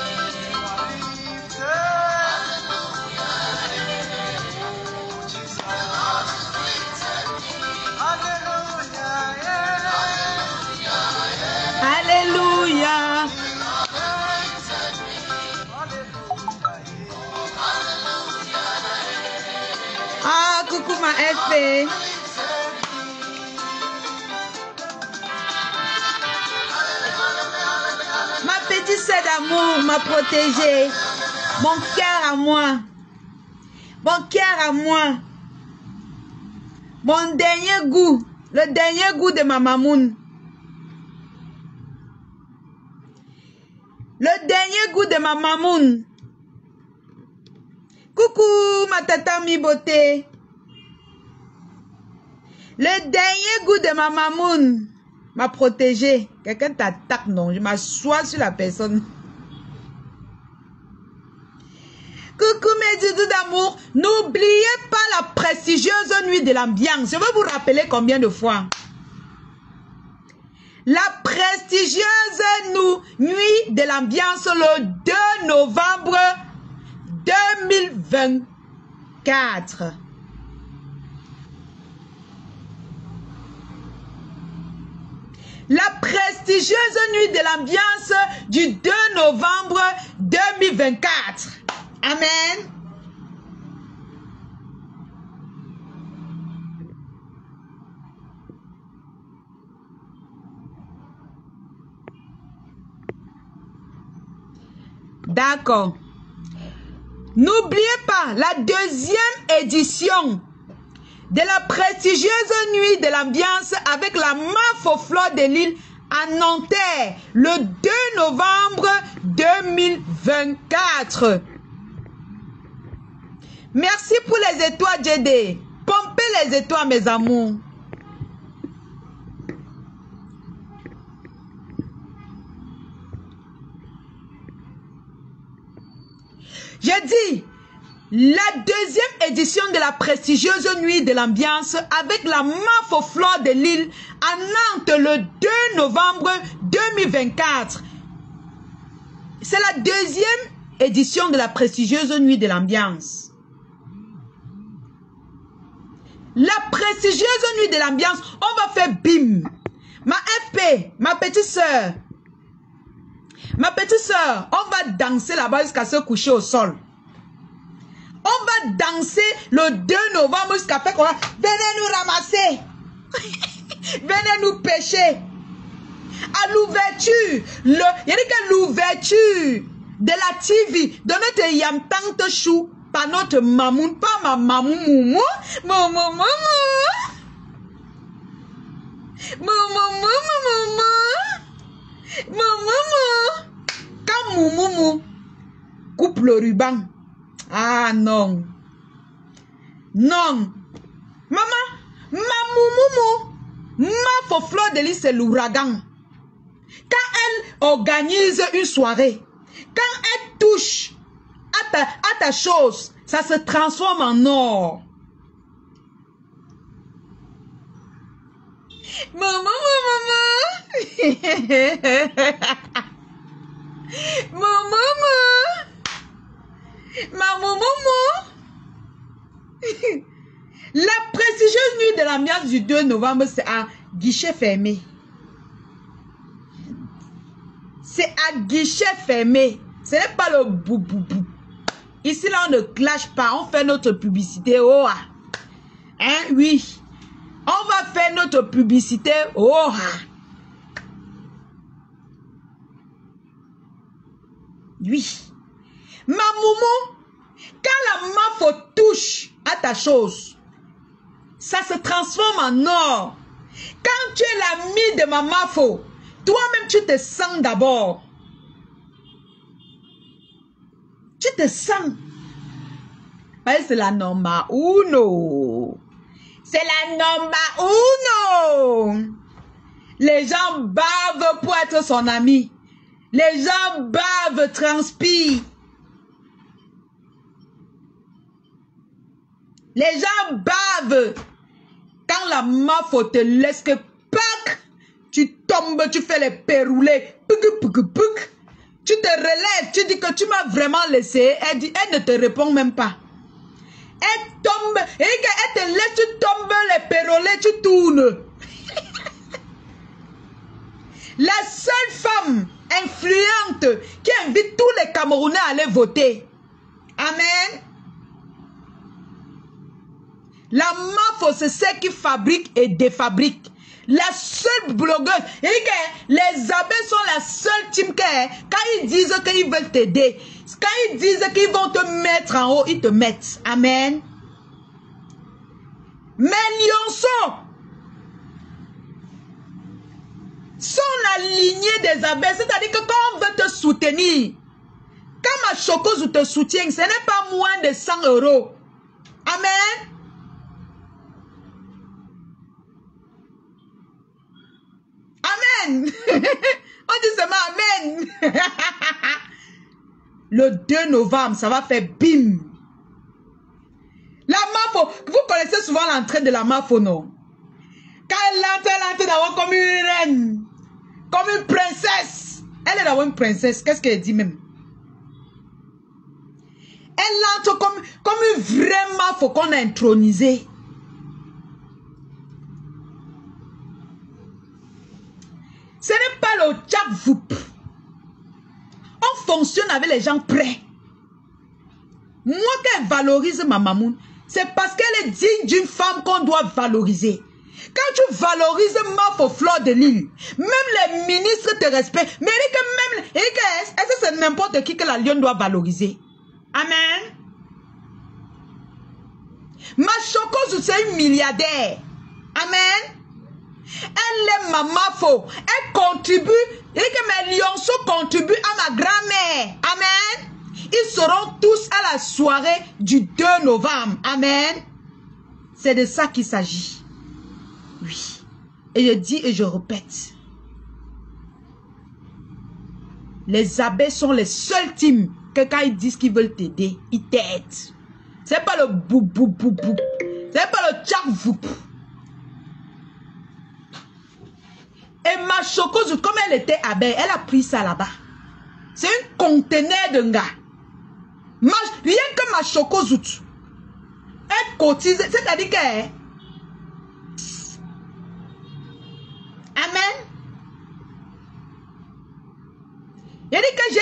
S1: Alléluia. Ah, coucou ma F P. Ma petite sœur d'amour m'a protégée. Mon cœur à moi. Mon cœur à moi. Mon dernier goût. Le dernier goût de ma mamoun. Le dernier goût de ma mamoun. Coucou ma tata mi beauté. Le dernier goût de ma mamoun m'a protégé. Quelqu'un t'attaque, non? Je m'assois sur la personne. Coucou mes doudous d'amour. N'oubliez pas la prestigieuse nuit de l'ambiance. Je veux vous rappeler combien de fois. La prestigieuse nuit de l'ambiance le deux novembre deux mille vingt-quatre. La prestigieuse nuit de l'ambiance du deux novembre deux mille vingt-quatre. Amen. D'accord. N'oubliez pas la deuxième édition de la prestigieuse nuit de l'ambiance avec la M A F au fleur de l'île à Nanterre le deux novembre deux mille vingt-quatre. Merci pour les étoiles, J D. Pompez les étoiles, mes amours. Je dis, la deuxième édition de la prestigieuse nuit de l'ambiance avec la M A F au fleur de l'île à Nantes le deux novembre deux mille vingt-quatre. C'est la deuxième édition de la prestigieuse nuit de l'ambiance. La prestigieuse nuit de l'ambiance, on va faire bim. Ma F P, ma petite sœur, Ma petite soeur, on va danser là-bas jusqu'à se coucher au sol. On va danser le deux novembre jusqu'à faire quoi? Venez nous ramasser. Venez nous pêcher. À l'ouverture, le, il y a dit que l'ouverture de la T V, de notre Yamtante Chou, par notre mamoun, pas ma mamoun moumou, maman, maman, maman, maman, maman, quand moumou coupe le ruban. Ah non. Non. Maman, ma moumou, ma faux fleur de lys, c'est l'ouragan. Quand elle organise une soirée, quand elle touche à ta, à ta chose, ça se transforme en or. Maman, maman, maman, maman, maman. La prestigieuse nuit de la miase du deux novembre, c'est à guichet fermé. C'est à guichet fermé. Ce n'est pas le bou bou bou. Ici, là, on ne clash pas. On fait notre publicité. Oh, ah. Hein, oui. On va faire notre publicité. Oh, ah. Oui. Ma moumou, quand la mafo touche à ta chose, ça se transforme en or. Quand tu es l'ami de ma mafo, toi-même, tu te sens d'abord. Tu te sens. C'est la number uno. C'est la number uno. Les gens bavent pour être son ami. Les gens bavent, transpirent. Les gens bavent. Quand la mafo te laisse que pac, tu tombes, tu fais les péroulés. Pouc, pouc, pouc. Tu te relèves, tu dis que tu m'as vraiment laissé. Elle dit, elle ne te répond même pas. Elle tombe, et elle te laisse, tu tombes les péroulés, tu tournes. La seule femme influente qui invite tous les Camerounais à aller voter. Amen. La mafo, c'est celle qui fabrique et défabrique. La seule blogueuse. Et les abeilles sont la seule team que quand ils disent qu'ils veulent t'aider, quand ils disent qu'ils vont te mettre en haut, ils te mettent. Amen. Mais lionceaux sont la lignée des abeilles. C'est-à-dire que quand on veut te soutenir, quand ma chocouse te soutient, ce n'est pas moins de cent euros. Amen. Amen. On dit seulement Amen. Le deux novembre, ça va faire bim. La mafo, vous connaissez souvent l'entrée de la mafo, non? Quand elle entre, elle entre d'abord comme une reine, comme une princesse. Elle est d'abord une princesse. Qu'est-ce qu'elle dit même? Elle entre comme, comme une vraie mafo qu'on a intronisée. Ce n'est pas le tchap voup. On fonctionne avec les gens prêts. Moi, qu'elle valorise ma mamoun, c'est parce qu'elle est digne d'une femme qu'on doit valoriser. Quand tu valorises Mafo Fleur de Lys, même les ministres te respectent. Mais il dit que même, est-ce que c'est n'importe qui que la lionne doit valoriser? Amen. Ma chocouse, c'est une milliardaire. Amen. Elle est ma mafo. Elle contribue. Et que mes lionceaux contribuent à ma grand-mère. Amen. Ils seront tous à la soirée du deux novembre. Amen. C'est de ça qu'il s'agit. Oui. Et je dis et je répète. Les abeilles sont les seuls teams que quand ils disent qu'ils veulent t'aider, ils t'aident. C'est pas le bou bou bou bou. C'est pas le tchak voup. Et ma chocouse, comme elle était abeille, elle a pris ça là-bas. C'est un conteneur de gars. Ma, rien que ma chocouse, elle cotise, c'est-à-dire que... Amen. Il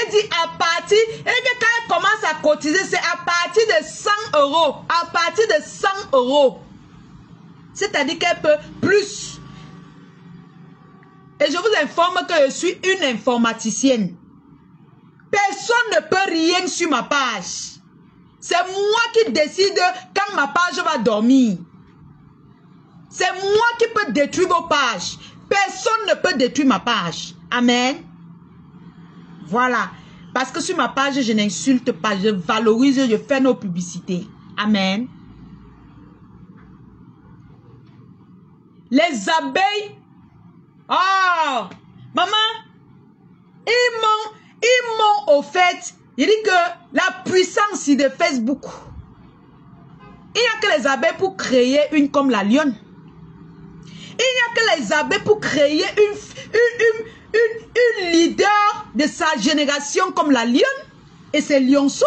S1: ai dit à partir, et que quand elle commence à cotiser, c'est à partir de cent euros. À partir de cent euros. C'est-à-dire qu'elle peut plus. Et je vous informe que je suis une informaticienne. Personne ne peut rien sur ma page. C'est moi qui décide quand ma page va dormir. C'est moi qui peux détruire vos pages. Personne ne peut détruire ma page. Amen. Voilà. Parce que sur ma page, je n'insulte pas. Je valorise, je fais nos publicités. Amen. Les abeilles. Oh, maman, ils m'ont, ils m'ont au fait, il dit que la puissance de Facebook, il n'y a que les abeilles pour créer une comme la lionne. Il n'y a que les abeilles pour créer une, une, une, une, une leader de sa génération comme la lionne. Et c'est lionceau.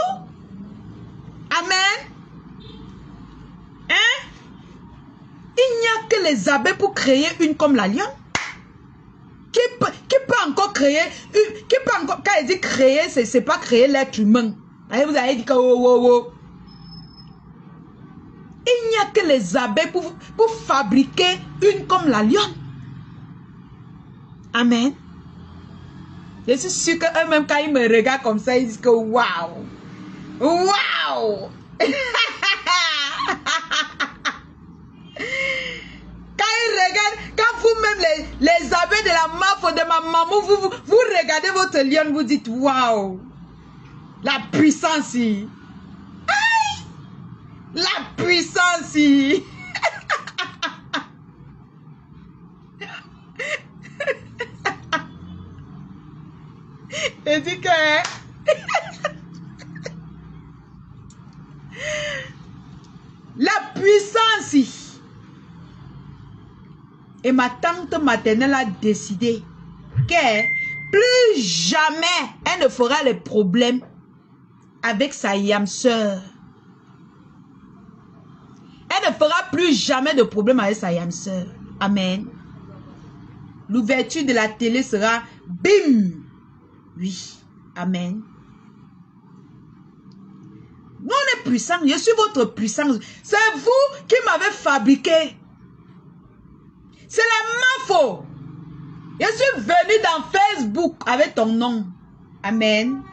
S1: Amen. Hein? Il n'y a que les abeilles pour créer une comme la lionne. Qui peut, qui peut encore créer, une, qui peut encore, quand il dit créer, c'est pas créer l'être humain. Vous avez dit que oh, oh, oh. Il n'y a que les abeilles pour, pour fabriquer une comme la lionne. Amen. Je suis sûr qu'eux-mêmes, quand ils me regardent comme ça, ils disent que waouh! Waouh! Quand ils regardent, quand vous-même, les, les abeilles de la mafia de ma maman, vous, vous, vous regardez votre lionne, vous dites waouh! La puissance! Aïe! La puissance! Je dis que... La puissance! Et ma tante maternelle a décidé que plus jamais elle ne fera les problèmes avec sa yam sœur. Elle ne fera plus jamais de problème avec sa yam sœur. Amen. L'ouverture de la télé sera bim. Oui. Amen. Nous, on est puissants. Je suis votre puissance. C'est vous qui m'avez fabriqué. C'est la mafia. Je suis venu dans Facebook avec ton nom. Amen.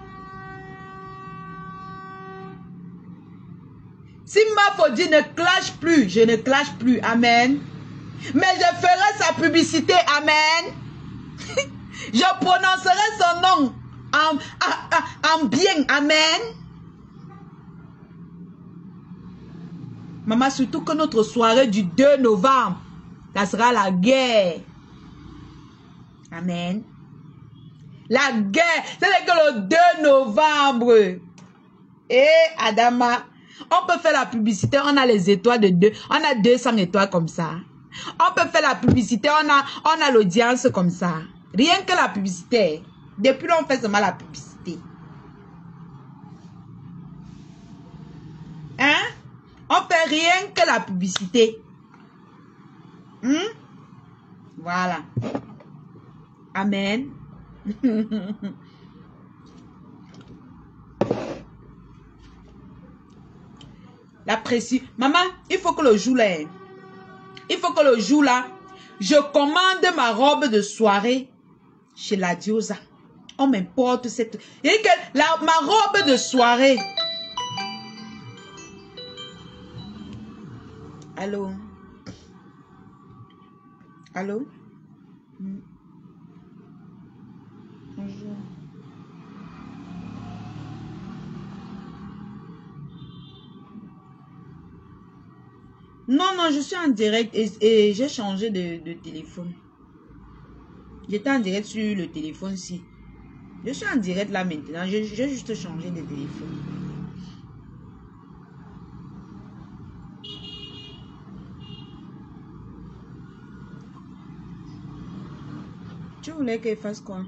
S1: Si mafia dit ne clash plus, je ne clash plus. Amen. Mais je ferai sa publicité. Amen. Je prononcerai son nom en, en, en bien. Amen. Maman, surtout que notre soirée du deux novembre, ça sera la guerre. Amen. La guerre. C'est que le deux novembre. Et Adama, on peut faire la publicité. On a les étoiles de deux. On a deux cents étoiles comme ça. On peut faire la publicité. On a, on a l'audience comme ça. Rien que la publicité. Depuis là, on fait seulement la publicité. Hein? On fait rien que la publicité. Hmm? Voilà. Amen. La pression. Maman, il faut que le jour là, il faut que le jour là, je commande ma robe de soirée chez la Diosa. On m'importe cette... Il dit que la, ma robe de soirée. Allô? Allô? Hmm. Bonjour. Non, non, je suis en direct et, et j'ai changé de, de téléphone. J'étais en direct sur le téléphone ci. Je suis en direct là maintenant. J'ai juste changé de téléphone. Tu voulais qu'elle fasse quoi?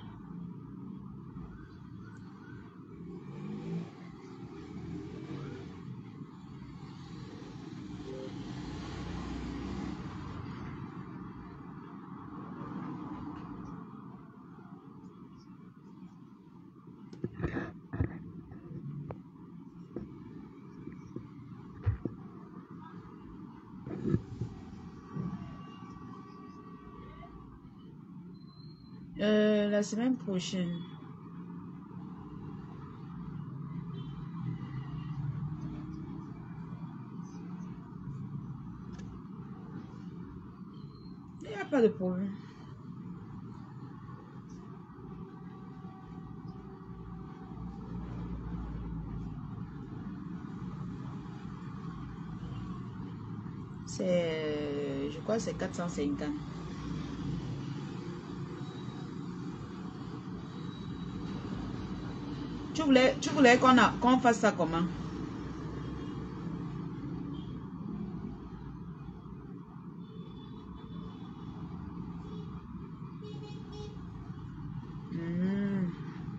S1: Euh, la semaine prochaine. Il n'y a pas de problème. C'est, je crois que c'est quatre cent cinquante. Tu voulais, tu voulais qu'on a, qu'on fasse ça comment? Hmm.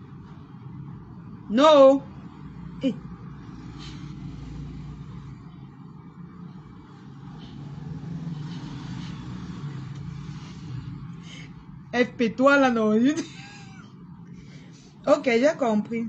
S1: Non. Hey. F P toi là non. Ok, j'ai compris.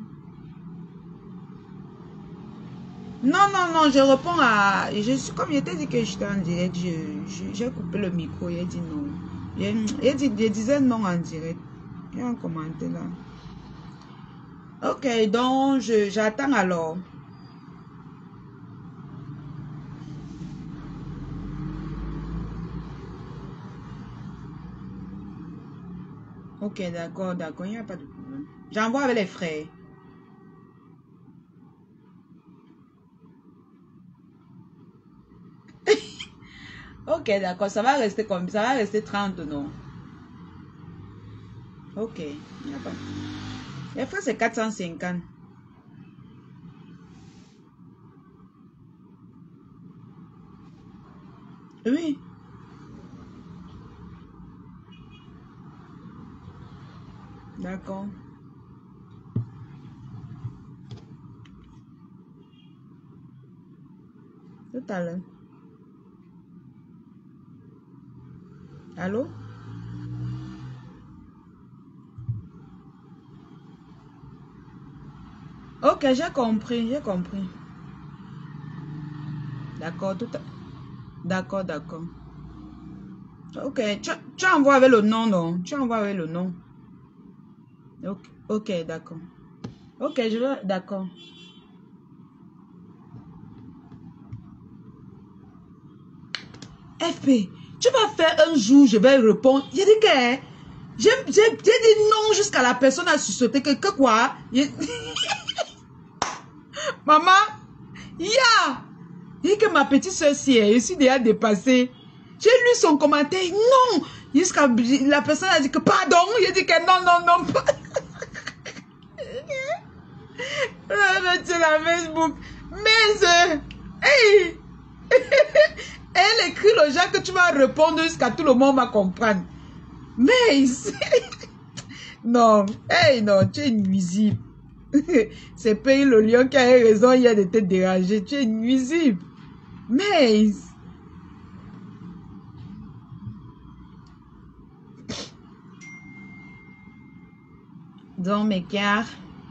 S1: Non, non, non, je réponds à... Je suis comme je t'ai dit que j'étais en direct, j'ai coupé le micro, il a dit non. Il, il, dit, il disait non en direct. Il y a un commentaire là. Ok, donc j'attends alors. Ok, d'accord, d'accord, il n'y a pas de problème. J'envoie avec les frères. Ok, d'accord, ça va rester comme ça, va rester trente, non? Ok, il n'y a pas. Les frères, c'est quatre cent cinquante. Oui. D'accord. Tout à l'heure. Allô? Ok, j'ai compris, j'ai compris. D'accord, tout à... D'accord, d'accord. Ok, tu, tu envoies avec le nom, non? Tu envoies avec le nom. Ok, ok, d'accord. Ok, je vais... D'accord. F P, tu vas faire un jour, je vais répondre. J'ai dit que... J'ai dit non jusqu'à la personne a sursauté que, que quoi? Maman, ya! Yeah. Il dit que ma petite soeur si je suis déjà dépassée. J'ai lu son commentaire. Non! Jusqu'à la personne a dit que pardon. Il dit que non, non, non. C'est la Facebook. Mais, euh, hey! Elle écrit aux gens que tu vas répondre jusqu'à tout le monde va comprendre. Mais, non, hey, non, tu es nuisible. C'est Pays le lion qui a raison hier de te déranger. Tu es nuisible. Mais... Donc, mes cars.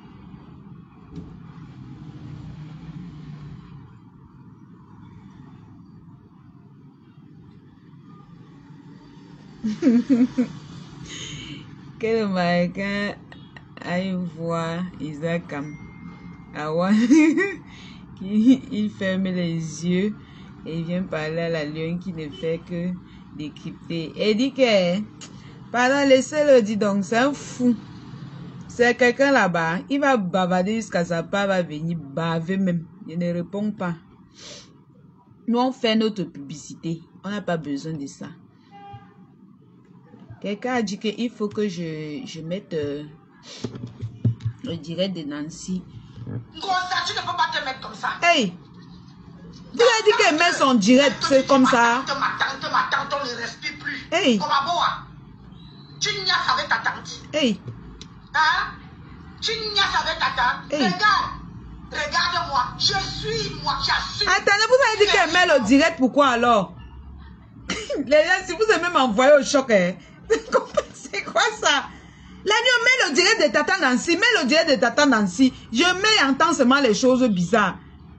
S1: Quel Américain aille voir Isaac Awan qui il ferme les yeux et il vient parler à la lionne qui ne fait que décrypter. Et dit que, pardon, laissez-le dire donc, c'est un fou. C'est quelqu'un là-bas, il va bavarder jusqu'à sa part va venir baver même. Il ne répond pas. Nous, on fait notre publicité. On n'a pas besoin de ça. Quelqu'un a dit qu'il faut que je, je mette euh, le direct de Nancy.
S4: Rosa, tu ne peux pas te mettre comme ça.
S1: Hey! Tu as dit qu'elle met son direct, c'est comme ça.
S4: Ma tante, ma tante, on ne respire plus.
S1: Hey!
S4: Tu niasses avec ta tante.
S1: Hey!
S4: Hein? Tu niasses avec ta tante.
S1: Hey.
S4: Regarde. Regarde-moi. Je suis moi, j'assume.
S1: Attendez, vous avez dit qu'elle met le direct, pourquoi alors? Les gens, si vous aimez m'envoyer au choc, hein? C'est quoi ça? L'agneau met le direct de Tata Nancy, met le direct de Tata Nancy. Je mets en temps seulement les choses bizarres.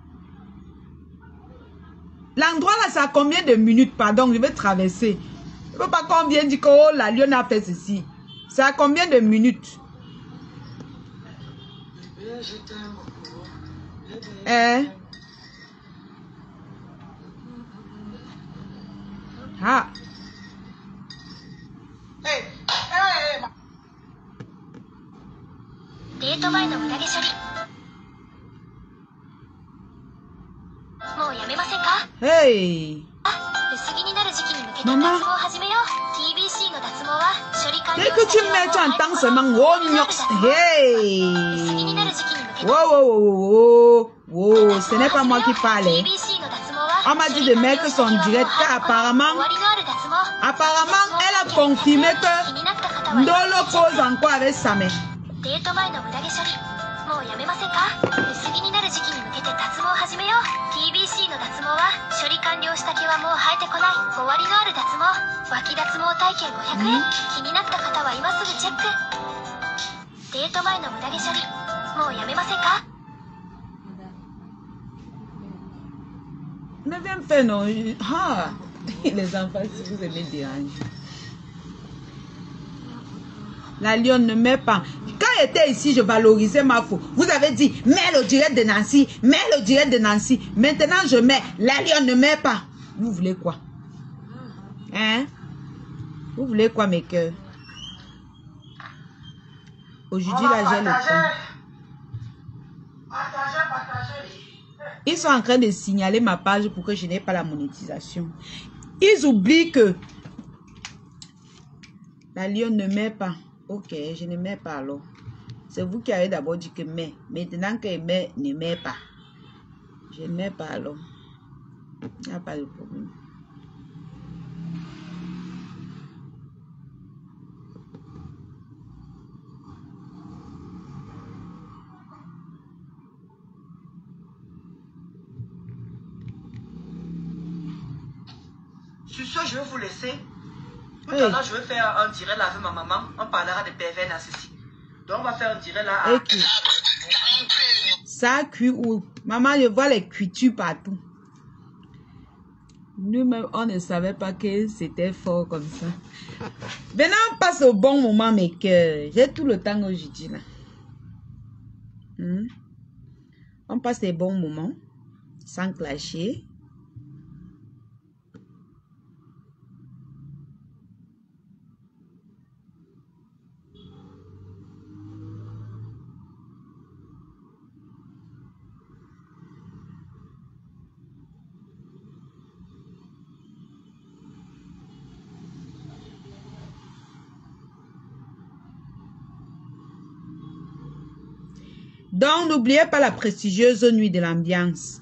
S1: L'endroit là, ça a combien de minutes? Pardon, je vais traverser. Il ne faut pas qu'on vienne dire que oh, la lionne a fait ceci. Ça a combien de minutes? Hein? Ah.
S4: Hey, hey, ma-
S5: デート前の無駄毛処理もうやめませんか
S1: Hey.
S5: 薄着になる時期に向けて脱
S1: Maman.
S5: 毛を始めよう ティービーシー の脱毛は処理完了
S1: Dès que tu mets, tu entends seulement Wonyox. Hey.
S5: 薄着になる時期に向けて
S1: Wow, wow, wow, wow, wow. Ce n'est pas moi qui parle.
S5: ティービーシー の脱毛は
S1: On m'a dit de mettre son direct car apparemment,
S5: 終わりのある脱毛
S1: apparemment, elle a confirmé
S5: 気
S1: que
S5: になった方は
S1: Ndolo cause encore avec sa mère.
S5: デート前の無駄毛処理もうやめませんか薄着になる時期に向けて脱毛を始めよう ティービーシー の脱毛は処理完了した毛はもう生えてこない終わりのある脱毛脇脱毛体験ごひゃくえん気になった方は今すぐチェックデート前の無駄毛処理もうやめませんか
S1: Ne viens me faire non. Ah, les enfants, si vous aimez déranger. La lionne ne met pas. Quand j'étais ici, je valorisais ma faute. Vous avez dit, mets le direct de Nancy, mets le direct de Nancy. Maintenant, je mets. La lionne ne met pas. Vous voulez quoi? Hein? Vous voulez quoi, mes cœurs? Aujourd'hui, là, j'ai le temps.
S4: Partagez, partagez.
S1: Ils sont en train de signaler ma page pour que je n'ai pas la monétisation. Ils oublient que la lionne ne met pas. Ok, je ne mets pas alors. C'est vous qui avez d'abord dit que met. Maintenant que met, ne met pas. Je ne mets pas alors. Il n'y a pas de problème.
S4: Sur ce, je vais vous laisser. Tout
S1: Hey.
S4: à l'heure, je vais faire un direct là avec ma maman. On parlera de pervers narcissiques. Donc, on va faire un direct là. à-
S1: Et qui? Ça cuit où? Maman, je vois les cuitures partout. Nous-mêmes, on ne savait pas que c'était fort comme ça. Maintenant, on passe au bon moment, mes cœurs. J'ai tout le temps aujourd'hui là. Hmm? On passe les bons moments, sans clasher. Donc, n'oubliez pas la prestigieuse nuit de l'ambiance.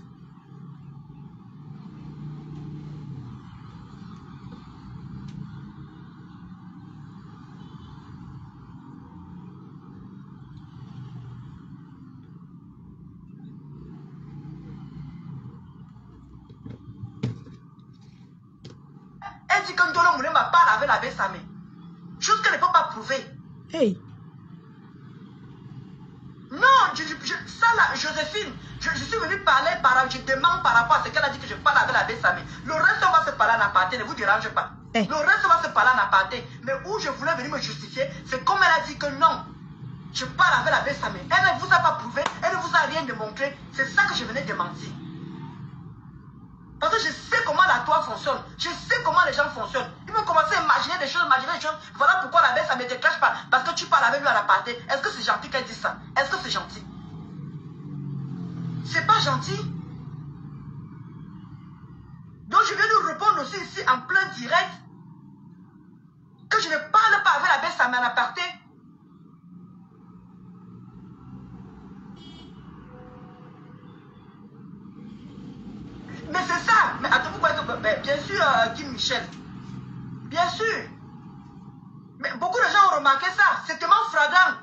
S4: Elle dit que Ndolo Moulin m'a pas lavé la baie sa main. Chose qu'elle ne peut pas prouver.
S1: Hey,
S4: Non, je, je- je- ça là, Joséphine, je, je suis venue parler, par, je demande par rapport à ce qu'elle a dit que je parle avec la baie sa main. Le reste, on va se parler en aparté, ne vous dérangez pas.
S1: Eh.
S4: Le reste, on va se parler en aparté. Mais où je voulais venir me justifier, c'est comme elle a dit que non. Je parle avec la baie sa main. Elle ne vous a pas prouvé, elle ne vous a rien démontré. C'est ça que je venais démentir. Parce que je sais comment la toile fonctionne. Je sais comment les gens fonctionnent. Ils vont commencer à imaginer des choses, imaginer des choses. Voilà pourquoi la baie, ça ne me déclenche pas. Parce que tu parles avec lui à la partie. Est-ce que c'est gentil qu'elle dise ça? Est-ce que c'est gentil? C'est pas gentil. Donc je viens lui répondre aussi ici en plein direct. Que je ne parle pas avec la baie, ça m'a aparté. Mais c'est ça. Mais attends, vous croyez que... ben, bien sûr, euh, Kim Michel. Bien sûr. Mais beaucoup de gens ont remarqué ça. C'est tellement flagrant.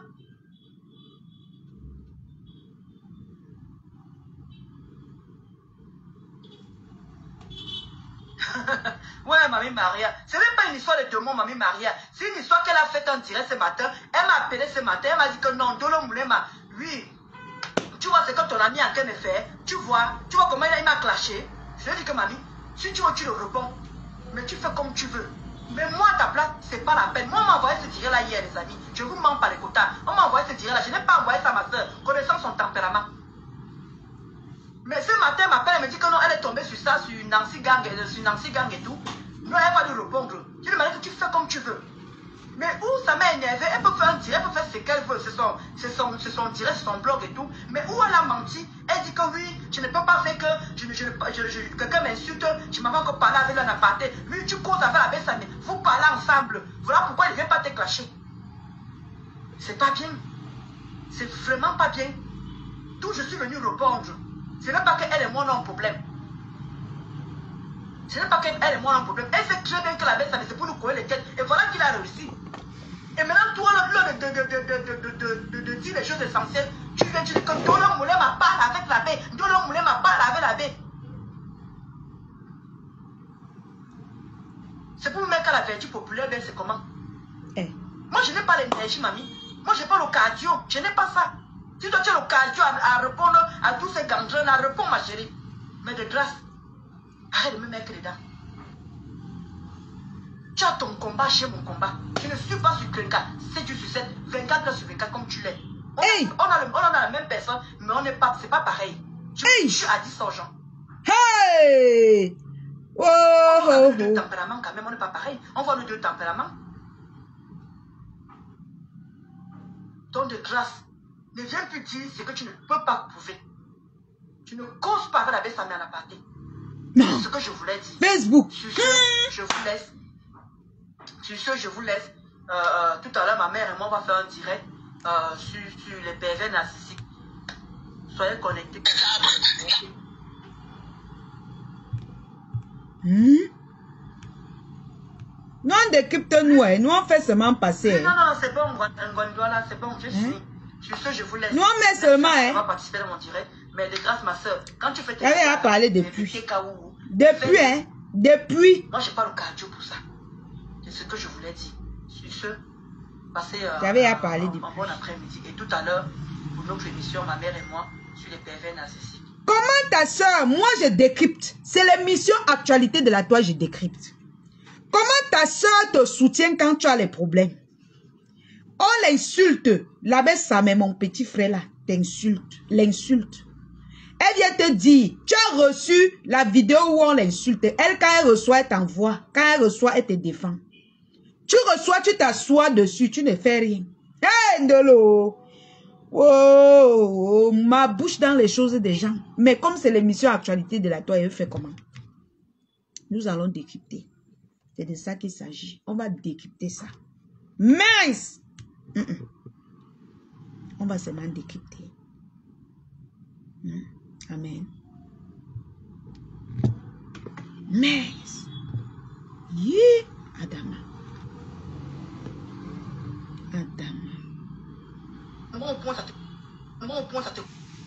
S4: Ouais, Mamie Maria. Ce n'est pas une histoire de démon, Mamie Maria. C'est une histoire qu'elle a faite en direct ce matin. Elle m'a appelé ce matin. Elle m'a dit que non, Ndolo Moulin m'a... Oui. Tu vois ce que ton ami est en train de faire. Tu vois. Tu vois comment il m'a clashé. Je lui ai dit que, mamie, si tu veux, tu le réponds. Mais tu fais comme tu veux. Mais moi, à ta place, c'est pas la peine. Moi, on m'a envoyé ce direct là hier, les amis. Je vous mens pas les quotas. On m'a envoyé ce direct là. Je n'ai pas envoyé ça à ma soeur, connaissant son tempérament. Mais ce matin, elle m'appelle, elle me dit que non, elle est tombée sur ça, sur Nancy Gang, sur Nancy Gang et tout. Non, elle va lui répondre. Je lui ai dit que tu fais comme tu veux. Mais où ça m'a énervé, elle peut faire un direct, elle peut faire ce qu'elle veut, c'est son, c'est son, c'est son direct, c'est son blog et tout. Mais où elle a menti, elle dit que oui, je ne peux pas faire que je, je, je, je, quelqu'un m'insulte, je m'avais encore parlé avec un aparté. Oui, tu causes avec la Bessame, vous parlez ensemble. Voilà pourquoi il ne vient pas te clasher. C'est pas bien. C'est vraiment pas bien. D'où je suis venu répondre. Ce n'est pas qu'elle et moi on a un problème. Ce n'est pas qu'elle et moi on a un problème. Elle sait très bien que la Bessame, c'est pour nous couler les têtes. Et voilà qu'il a réussi. Et maintenant, toi, le de, de, de, de, de, de, de, de dire les choses essentielles, tu viens dire que Dolo Moulin m'a parlé avec la baie. Dolo Moulin m'a parlé avec la baie. C'est pour me mettre à la vertu populaire, ben c'est comment? Eh. Moi, je n'ai pas l'énergie, mamie. Moi, je n'ai pas l'occasion. Je n'ai pas ça. Si toi, tu as l'occasion à, à répondre à tous ces gandrons, réponds, ma chérie. Mais de grâce, arrête de me mettre dedans. Tu as ton combat chez mon combat. Je ne suis pas sur Krenka, sept sur sept, vingt-quatre heures sur vingt-quatre comme tu l'es. On, hey. on, a le, on a la même personne, mais on n'est pas, c'est pas pareil. Je, hey. je suis à dix ans, Jean.
S1: Hey! Oh,
S4: on voit
S1: oh,
S4: nos deux
S1: oh.
S4: tempéraments quand même, on n'est pas pareil. On voit nos deux tempéraments. Donc de grâce, ne viens plus dire ce que tu ne peux pas prouver. Tu ne causes pas avec la Bessame à la partie. C'est ce que je voulais dire.
S1: Facebook.
S4: Sur ce, je vous laisse. Sur ce, je vous laisse. Euh, euh, tout à l'heure, ma mère et moi, on va faire un direct euh, sur, sur les pervers narcissiques. Soyez connectés.
S1: Hmm? Nous, on décrypte nous, hein. Nous, on fait seulement passer.
S4: Non, non, non, c'est bon, Ngondo, c'est bon, je suis. Hein? Sur ce, je vous laisse.
S1: Nous, on met seulement, hein.
S4: On va participer dans mon direct. Mais de grâce, ma soeur, quand tu fais tes...
S1: Elle a parlé depuis. Depuis, hein. Depuis.
S4: Moi, je n'ai pas le cardio pour ça. C'est ce que je voulais dire. Sur ce, passez euh,
S1: J'avais à parler
S4: un,
S1: depuis.
S4: un bon après-midi. Et tout à l'heure, pour notre émission, ma mère et moi, sur les pervers narcissiques.
S1: Comment ta soeur, moi je décrypte. C'est l'émission Actualité de la Toi, je décrypte. Comment ta soeur te soutient quand tu as les problèmes? On l'insulte. La Bessame, mon petit frère là, t'insulte. L'insulte. Elle vient te dire, tu as reçu la vidéo où on l'insulte. Elle, quand elle reçoit, elle t'envoie. Quand elle reçoit, elle te défend. Tu reçois, tu t'assois dessus, tu ne fais rien. Hé, hey, Ndolo! Oh, ma bouche dans les choses des gens. Mais comme c'est l'émission Actualité de la Toi, elle fait comment? Nous allons décrypter. C'est de ça qu'il s'agit. On va décrypter ça. Mince! Mm -mm. On va seulement décrypter. Mm. Amen. Mince. Yeah. Adama. Adama.
S4: Comment on pense à te... Comment on pense à te...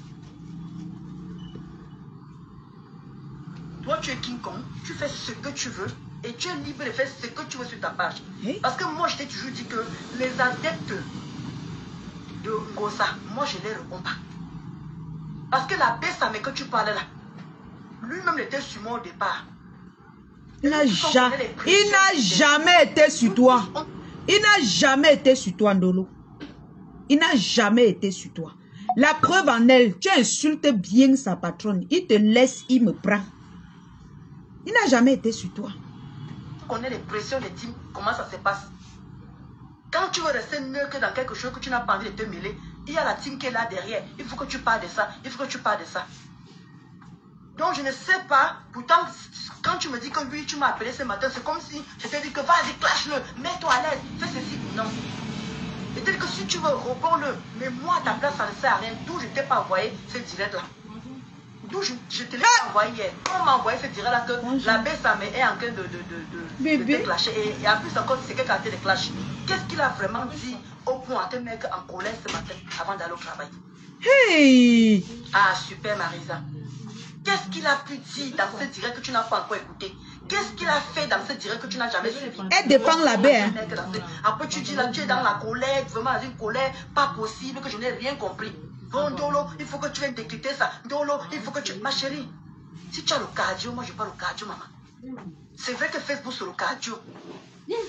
S4: Toi, tu es King Kong, tu fais ce que tu veux et tu es libre de faire ce que tu veux sur ta page. Hey. Parce que moi, je t'ai toujours dit que les adeptes de Ngosa, moi, je ne les réponds pas. Parce que la Bessame que tu parlais là, lui-même était sur moi au départ.
S1: Il n'a jamais, il n'a jamais été sur toi. Il n'a jamais été sur toi, Ndolo. Il n'a jamais été sur toi. La preuve en elle, tu insultes bien sa patronne. Il te laisse, il me prend. Il n'a jamais été sur toi.
S4: Tu connais les pressions des teams, comment ça se passe. Quand tu veux rester neutre dans quelque chose que tu n'as pas envie de te mêler, il y a la team qui est là derrière. Il faut que tu parles de ça. Il faut que tu parles de ça. Donc je ne sais pas. Pourtant, quand tu me dis que oui, tu m'as appelé ce matin, c'est comme si je t'ai dit que vas-y, clash-le, mets-toi à l'aise, fais ceci. Non. C'est-à-dire que si tu veux, réponds-le. Mais moi, à ta place, ça ne sert à rien. D'où je ne t'ai pas envoyé ce direct-là. D'où je, je te l'ai ah. envoyé hier. On m'a envoyé ce direct-là que Bonjour. La Bessame est en train de, de, de, de, de te clasher. Et, et en plus encore, c'est quelqu'un qui a été de clash. Qu'est-ce qu'il a vraiment dit au point de te mettre en colère ce matin avant d'aller au travail?
S1: Hey!
S4: Ah, super Marisa. Qu'est-ce qu'il a pu dire dans ce direct que tu n'as pas encore écouté? Qu'est-ce qu'il a fait dans ce direct que tu n'as jamais suivi?
S1: Elle dépend la baie. Hein?
S4: Après tu dis là, tu es dans la colère, vraiment dans une colère, pas possible, que je n'ai rien compris. Bon, Dolo, il faut que tu viennes décrypter ça. Dolo, il faut que tu... Ma chérie, si tu as le cardio, moi je n'ai pas le cardio, maman. C'est vrai que Facebook c'est le cardio.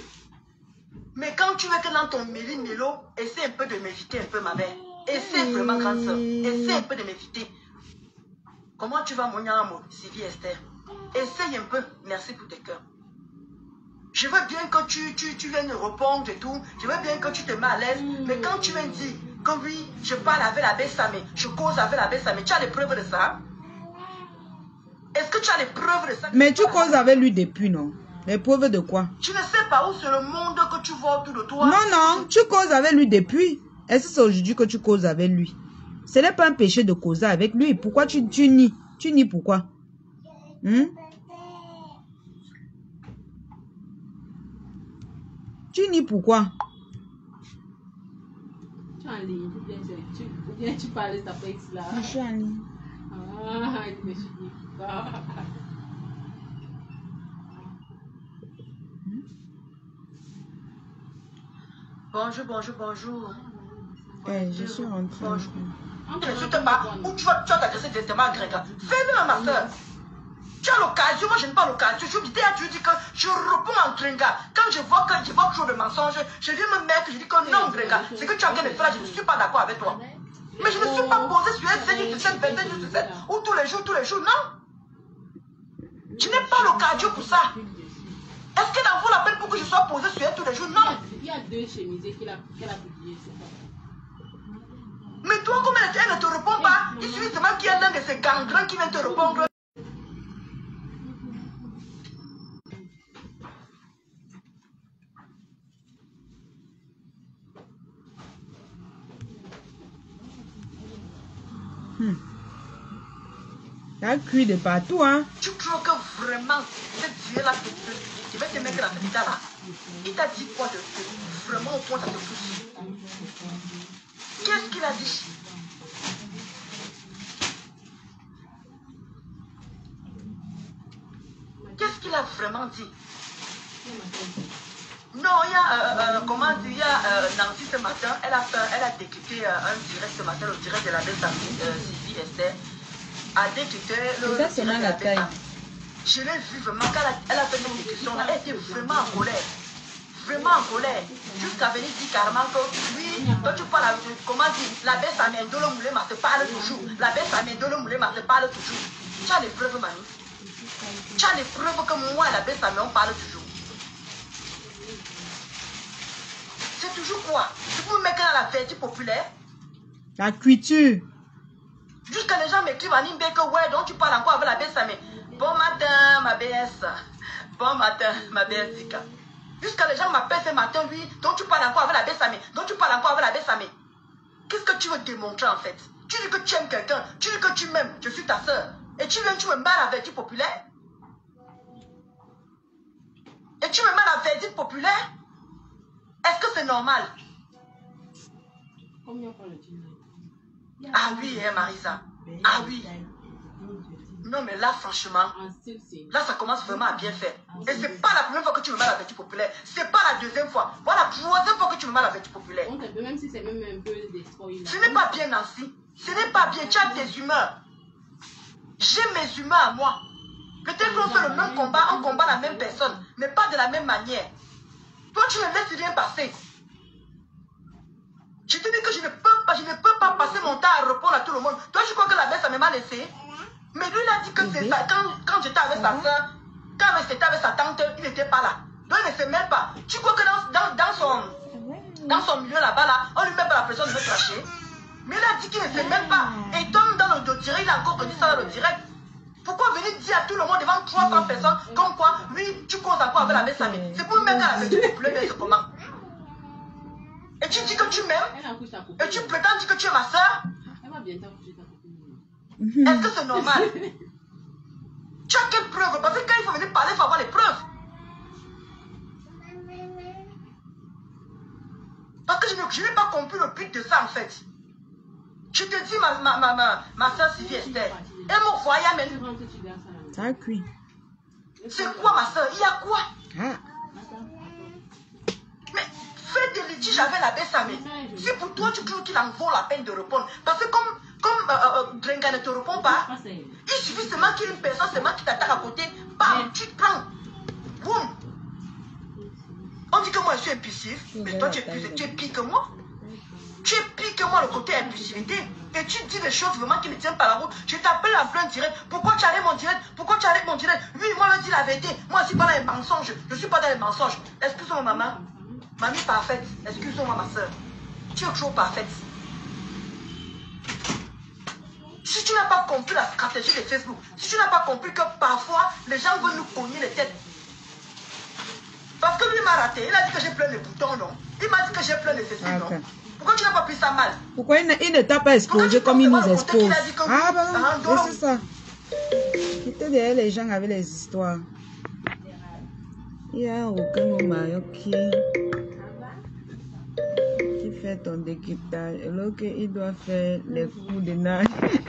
S4: Mais quand tu veux que dans ton méli-mélo, essaie un peu de m'éviter un peu, ma mère. Essaie vraiment, grande soeur. Essaie un peu de m'éviter. Comment tu vas, mon amour, Sylvie Esther? Essaye un peu. Merci pour tes cœurs. Je veux bien que tu, tu, tu viennes répondre et tout. Je veux bien que tu te mets à l'aise. Mais quand tu viens dire que oui, je parle avec la Bessamé, je cause avec la Bessamé, tu as les preuves de ça? Est-ce que tu as les preuves de ça?
S1: Mais tu causes avec lui depuis, non? Les preuves de quoi?
S4: Tu ne sais pas où c'est le monde que tu vois autour de toi.
S1: Non, non, tu causes avec lui depuis. Est-ce que c'est aujourd'hui que tu causes avec lui? Ce n'est pas un péché de causer avec lui. Pourquoi tu, tu nies? Tu nies pourquoi? Hmm? Tu nies pourquoi?
S3: Tu es en ligne, ou bien tu, ou bien tu parles de ta ex là.
S1: Je suis en ligne.
S3: Ah, il me suffit pas.
S4: Bonjour, bonjour, bonjour.
S1: Eh, je suis rentrée.
S4: Bonjour. Je ne sais pas où tu vas t'adresser directement à Gréga. Fais-le, ma soeur. Tu as l'occasion, moi je n'ai pas l'occasion. Je dis à tu dis que je réponds en Gréga. Quand je vois que je vois toujours de mensonges, je viens me mettre, je dis que non, Gréga, c'est que tu as en train de faire, je ne suis pas d'accord avec toi. Mais je ne suis pas posé sur un sept, sept, vingt-sept, vingt-sept, ou tous les jours, tous les jours, non. Tu n'as pas l'occasion pour ça. Est-ce qu'il en vaut la peine pour que je sois posé sur elle tous les jours? Non.
S3: Il y a deux chemises qu'elle a, qu'elle a publiées, c'est ça.
S4: Mais toi, comme elle, elle ne te répond pas, il suffit seulement qu'il y a l'un de ces gangrins qui vient te répondre.
S1: Hmm. T'as cuit de partout, hein?
S4: Tu crois que vraiment, cette Dieu-là, tu vas te mettre la petite là? Il t'a dit quoi de, de vraiment au point ça te touche? Qu'est-ce qu'il a dit? Qu'est-ce qu'il a vraiment dit? Non, il y a, euh, euh, comment dire, il y a euh, Nancy ce matin, elle a, fait, elle a décrypté euh, un direct ce matin, le direct de la belle euh, Sylvie Esther, a décrypté le,
S1: ça,
S4: le
S1: c'est
S4: direct de
S1: la
S4: la
S1: taille.
S4: belle. Je l'ai vu vraiment, quand elle a, elle a fait une discussion là, elle était vraiment en colère. Vraiment en colère. Jusqu'à venir dire carrément que oui, quand tu parles, comment dire, la baisse à main de l'homme moulema se parle toujours. La baisse à main de l'homme moulema se parle toujours. Tu as les preuves, Manu. Tu as les preuves que moi, la baisse à main, on parle toujours. C'est toujours quoi? Tu peux me mettre dans la vertu populaire?
S1: La cuiture.
S4: Jusqu'à les gens m'écrivent en Imbé que ouais, donc tu parles encore avec la baisse à main. Bon matin, ma B S. Bon matin, ma B S Zika. Jusqu'à les gens m'appellent ce matin, oui, donc tu parles encore avec la Bessamé, donc tu parles encore avec la Bessamé. Qu'est-ce que tu veux démontrer en fait? Tu dis que tu aimes quelqu'un, tu dis que tu m'aimes, je suis ta soeur. Et tu viens, tu me mets la vertu populaire? Et tu me mets la vertu populaire? Est-ce que c'est normal?
S3: Combien parles-tu?
S4: Ah oui, hein, Marisa. Ah oui. Non, mais là, franchement, là, ça commence vraiment à bien faire. Et c'est pas la première fois que tu me mets la vertu populaire. C'est pas la deuxième fois. Voilà la troisième fois que tu me mets la vertu populaire.
S3: Même si c'est même un peu des spoilers.
S4: Ce n'est pas bien, Nancy. Ce n'est pas bien. Tu as tes humeurs. J'ai mes humeurs à moi. Peut-être qu'on fait le même combat, on combat la même personne, mais pas de la même manière. Toi, tu ne laisses rien passer. Je te dis que je ne peux pas, je ne peux pas passer mon temps à répondre à tout le monde. Toi, je crois que la baisse, ça m'a laissé. Mais lui, il a dit que c'est ça. Quand, quand j'étais avec sa soeur, quand j'étais avec sa tante, il n'était pas là. Donc, il ne sait même pas. Tu crois que dans, dans, dans, son, dans son milieu là-bas, là, on lui met pas la pression de me cracher. Mais il a dit qu'il ne sait même pas. Et Tom, dans le direct, il a encore dit ça dans le direct. Pourquoi venir dire à tout le monde devant trois cents personnes comme quoi, oui, tu causes encore avec la Bessamé? C'est pour me mettre à la vertu populaire, mais c'est comment? Et tu dis que tu m'aimes? Et tu prétends dire que tu es ma soeur? Est-ce que c'est normal? Tu as quelle preuve? Parce que quand il faut venir parler, il faut avoir les preuves. Parce que je n'ai pas compris le but de ça en fait. Je te dis, ma, ma, ma, ma, ma soeur Sylvie Esther, elle me voyait même.
S1: Ça a cuit.
S4: C'est quoi ma soeur? Il y a quoi?
S1: Ah.
S4: Mais fais des litiges avec la Bessamé. Si pour toi tu trouves qu'il en vaut la peine de répondre. Parce que comme, comme euh, euh, Drenga ne te répond pas, il suffit seulement qu'il y ait une personne seulement qui t'attaque à côté. Bam, tu te prends. Boum. On dit que moi moi, je suis impulsif. Mais toi, tu es, plus, tu es pire que moi. Tu es pire que moi, le côté impulsivité. Et tu dis des choses vraiment qui ne tiennent pas la route. Je t'appelle en plein direct. Pourquoi tu arrêtes mon direct? Pourquoi tu arrêtes mon direct? Oui, moi, je dis la vérité. Moi, je ne suis pas dans les mensonges. Je ne suis pas dans les mensonges. Excuse-moi, maman. Mamie parfaite. Excuse-moi, ma soeur. Tu es toujours parfaite. Si tu n'as pas compris la stratégie de Facebook, si tu n'as pas compris que parfois, les gens veulent nous cogner les têtes. Parce que lui m'a raté. Il a dit que j'ai plein de boutons, non? Il m'a dit que j'ai plein de Facebook, ah, okay. non? Pourquoi tu n'as pas pris ça mal?
S1: Pourquoi il ne, il ne t'a pas exposé comme il nous expose? Ah bah non, c'est ça. Quittez derrière les gens avec les histoires. Il y a aucun moment qui, qui fait ton décryptage. Alors qu'il doit faire les coups de nage.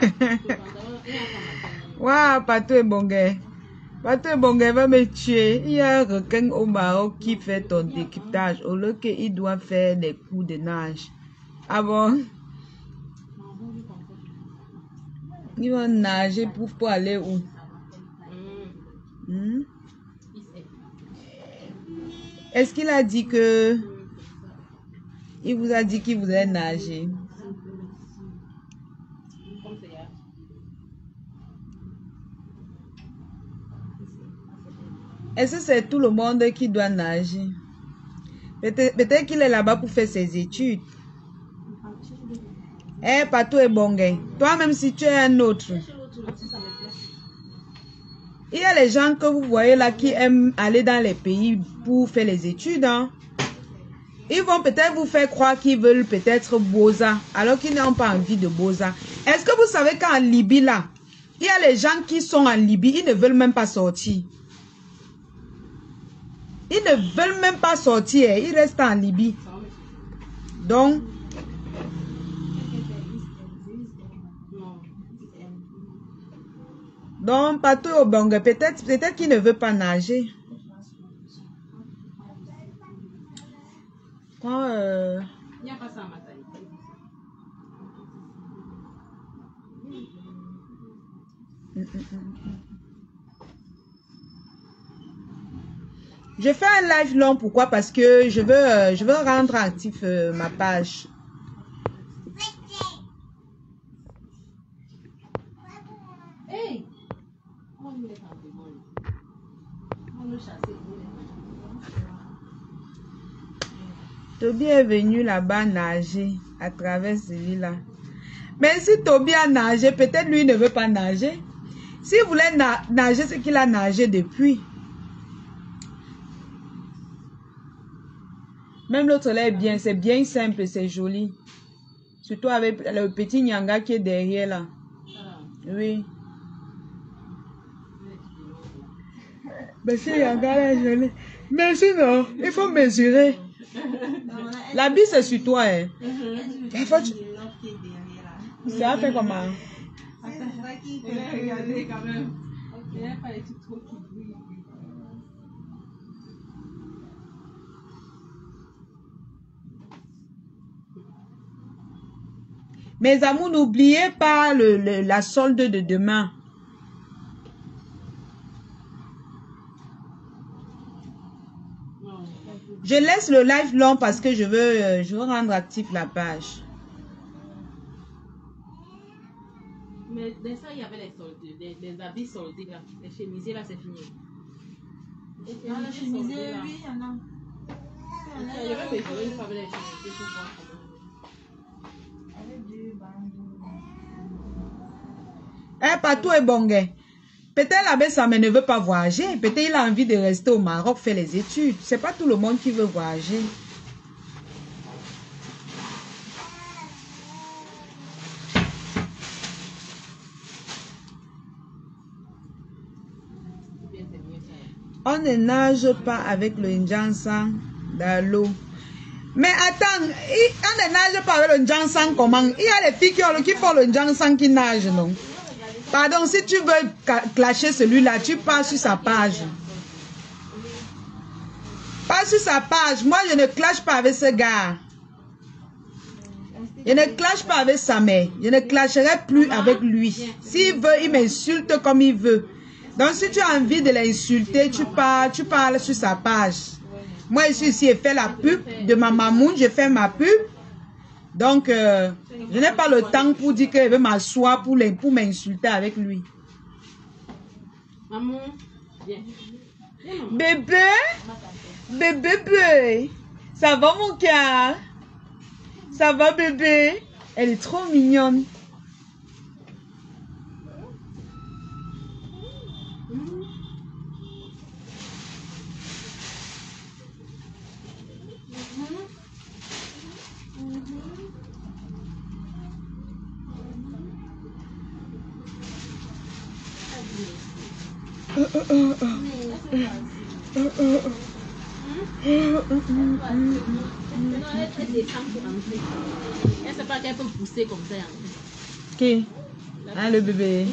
S1: Waouh, Patou est bon gars. Patou est bon gars, va me tuer. Il y a un requin au Maroc qui fait ton décryptage. Au lieu qu'il doit faire les coups de nage. Ah bon? Il va nager pour, pour aller où? Hmm? Est-ce qu'il a dit que... Il vous a dit qu'il voulait nager? Est-ce que c'est tout le monde qui doit nager? Peut-être peut-être qu'il est là-bas pour faire ses études. Eh, Patou est bon gars. Toi-même, si tu es un autre. Il y a les gens que vous voyez là qui aiment aller dans les pays pour faire les études. Hein. Ils vont peut-être vous faire croire qu'ils veulent peut-être Boza, alors qu'ils n'ont pas envie de Boza. Est-ce que vous savez qu'en Libye là, il y a les gens qui sont en Libye, ils ne veulent même pas sortir. Ils ne veulent même pas sortir, ils restent en Libye. Donc, donc Patou au Banga, peut-être peut-être qu'il ne veut pas nager. Quand, euh... il n'y a pas ça à ma taille. Je fais un live long, pourquoi? Parce que je veux, euh, je veux rendre actif euh, ma page. Hey. Toby est venu là-bas nager à travers celui-là. Mais si Toby a nagé, peut-être lui ne veut pas nager. S'il voulait na nager, c'est qu'il a nagé depuis. Même l'autre là est bien, c'est bien simple, c'est joli. Surtout avec le petit Nyanga qui est derrière là. Oui. Monsieur Nyanga là est joli. Mais sinon, il faut mesurer. La bille c'est sur toi. Hein. Il faut... Ça fait comment? Regardez quand même. Il n'y a pas les trucs trop qui brillent. Mes amours, n'oubliez pas le, le, la solde de demain. Je laisse le live long parce que je veux, euh, je veux rendre actif la page.
S3: Mais dans ça, il y avait les soldes, les, les habits soldés là. Les chemisiers là, c'est fini.
S6: Dans les chemisiers, oui, il y en a.
S3: Il y avait des chemisiers pour voir comment.
S1: Eh, Patou est bon gars. Peut-être la bête, mais ne veut pas voyager. Peut-être il a envie de rester au Maroc, faire les études. C'est pas tout le monde qui veut voyager. On ne nage pas avec le Njansan dans l'eau. Mais attends, on ne nage pas avec le Njansan comment? Il y a les filles qui, ont, qui font le Njansan qui nagent, non? Pardon, si tu veux clasher celui-là, tu pars sur sa page. Pas sur sa page. Moi, je ne clash pas avec ce gars. Je ne clash pas avec sa mère. Je ne clasherai plus avec lui. S'il veut, il m'insulte comme il veut. Donc, si tu as envie de l'insulter, tu parles, tu parles sur sa page. Moi, je suis ici et fais la pub de ma mamoune. Je fais ma pub. Donc, euh, je n'ai pas le temps pour dire que je vais m'asseoir pour, les- pour m'insulter avec lui.
S3: Maman, viens. Viens, maman.
S1: Bébé, bébé, bébé, ça va mon cœur? Ça va bébé? Elle est trop mignonne.
S3: Non, elle, elle descend pour entrer. Elle ne sait pas qu'elle peut pousser comme ça.
S1: Qui? Hein, le bébé.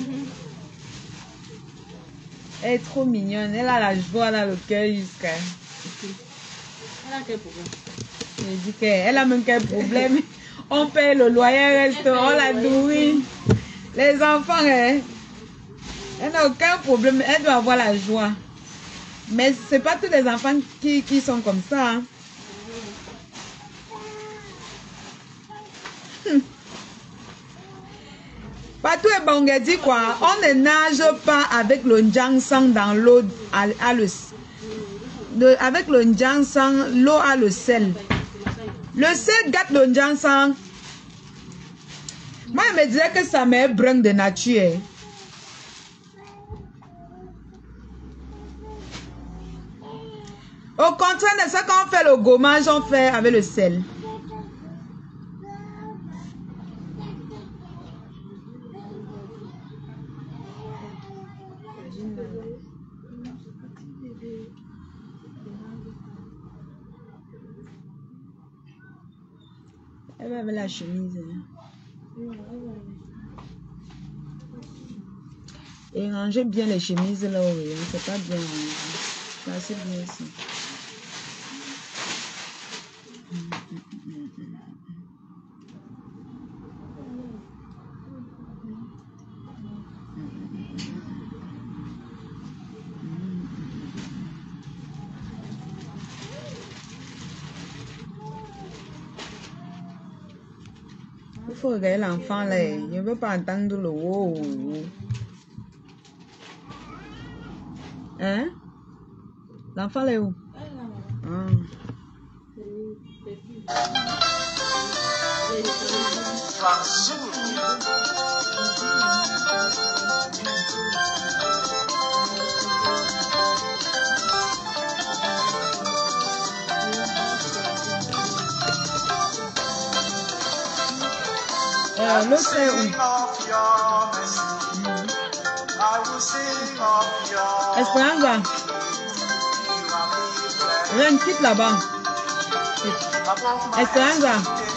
S1: Elle est trop mignonne. Elle a la joie, elle a le cœur jusqu'à.
S3: Elle a quel problème?
S1: Elle dit qu'elle a même quel problème. On paye le loyer, restaurant, on la nourrit. Les enfants, hein, elle n'a aucun problème. Elle doit avoir la joie. Mais ce n'est pas tous les enfants qui, qui sont comme ça. Hein. Partout et Bangadi, quoi. On ne nage pas avec le njangsang dans l'eau à, à le, le, avec le njangsang, l'eau a le sel. Le sel gâte le njangsang. Moi, je me disais que ça m'est brun de nature. Au contraire de ça, quand on fait le gommage, on fait avec le sel. Elle va avec la chemise. Et rangez bien les chemises là où c'est pas bien rangé. C'est assez bien ici. Il faut regarder l'enfant là. Je ne veux pas entendre le wow. Hein? L'enfant là est où? Ah. Euh, l'autre c'est où? Esperanza. Viens, quitte là-bas. Esperanza.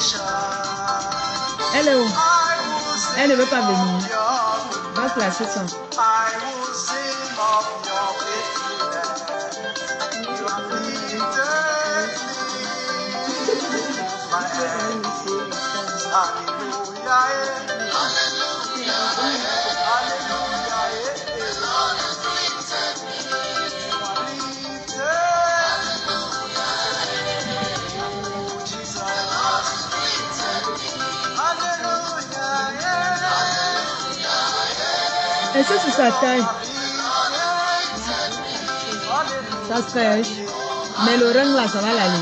S1: Elle est où? Elle ne veut pas venir. Va placer ça. Et ça, c'est sa taille. Ça se sèche. Mais le rang là, ça va l'aller.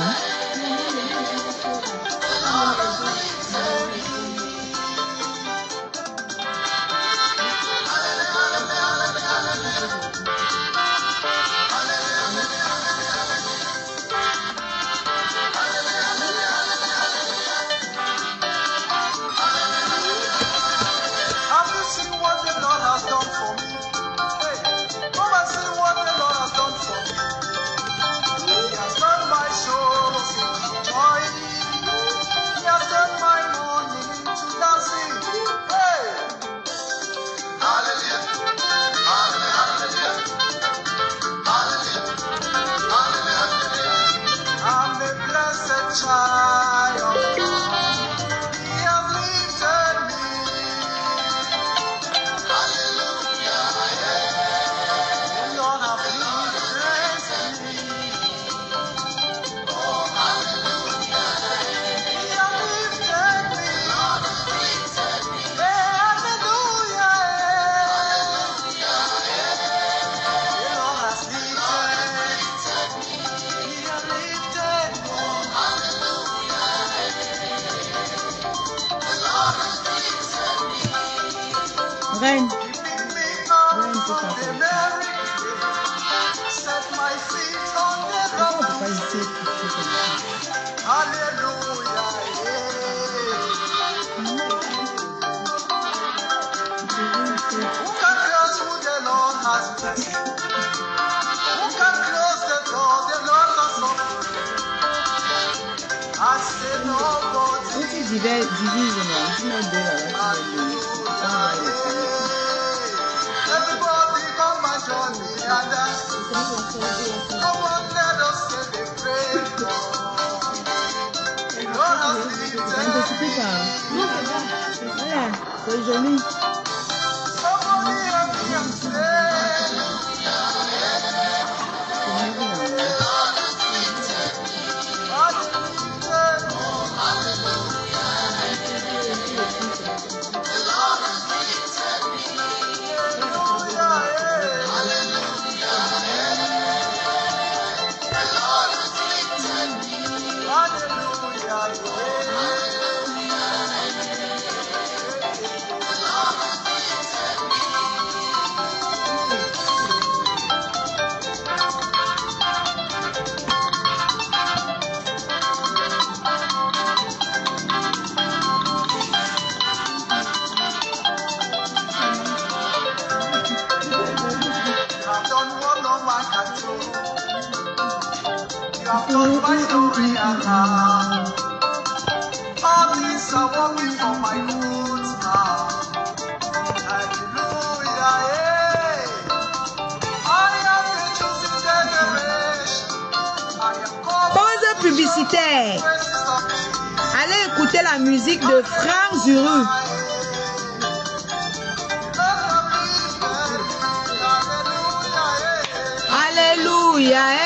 S1: Reine. Reine, c'est pas comme ça. Pourquoi on peut pas laisser écouter comme ça? Si tu divises, divise, non, tu mets deux là, là, tu mets deux.
S4: Everybody come and join me and dance. Come on, let us celebrate. Lord has lifted
S1: Un petit peu par. Voilà, c'est joli.
S4: somebody help me and say, I've done what no man can do. You have done my story and now. All things are working for my good now. Hallelujah, yeah. I am the chosen generation. I am called
S1: Pause publicitaire.
S4: praises of me.
S1: Allez écouter la musique de Franck Zuru. Alléluia. Eh.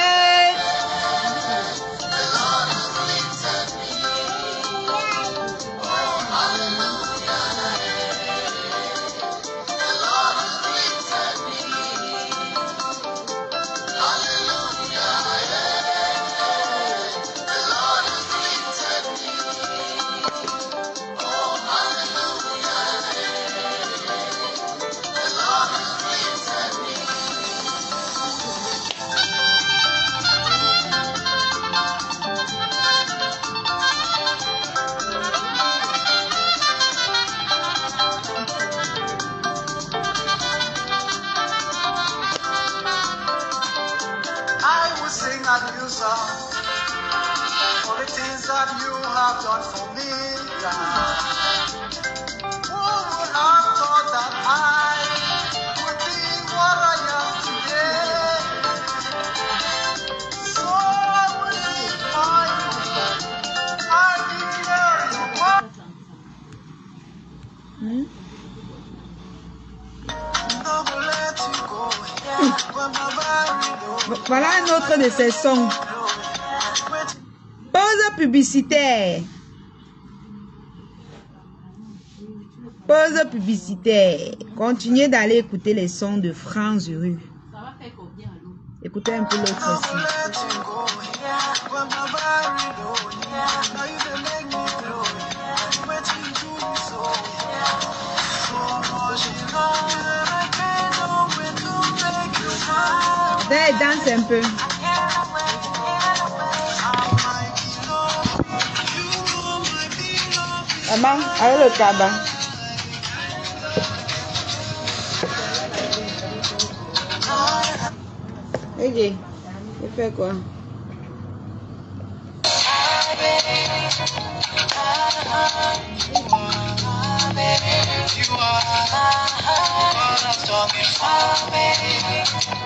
S1: I will sing a new song for the things that you have done for me. God. Who would have thought that I would be what I am today? So I will lift my voice. I declare your word. Hmm?
S4: I will let you go. When my body knows.
S1: Voilà un autre de ces sons. Pause publicitaire. Pause publicitaire. Continuez d'aller écouter les sons de Franck Zuru.
S3: Ça va faire combien à l'eau?
S1: Écoutez un peu l'autre aussi.
S4: Let you go. When my body knows. Now you can make me glow. Wait till you do me so. So much in love, and I can't know when to make you smile.
S1: D'ailleurs, danse un peu. Maman, avec le tabac. Ok, il fait quoi?
S4: You are what I'm talking about, baby.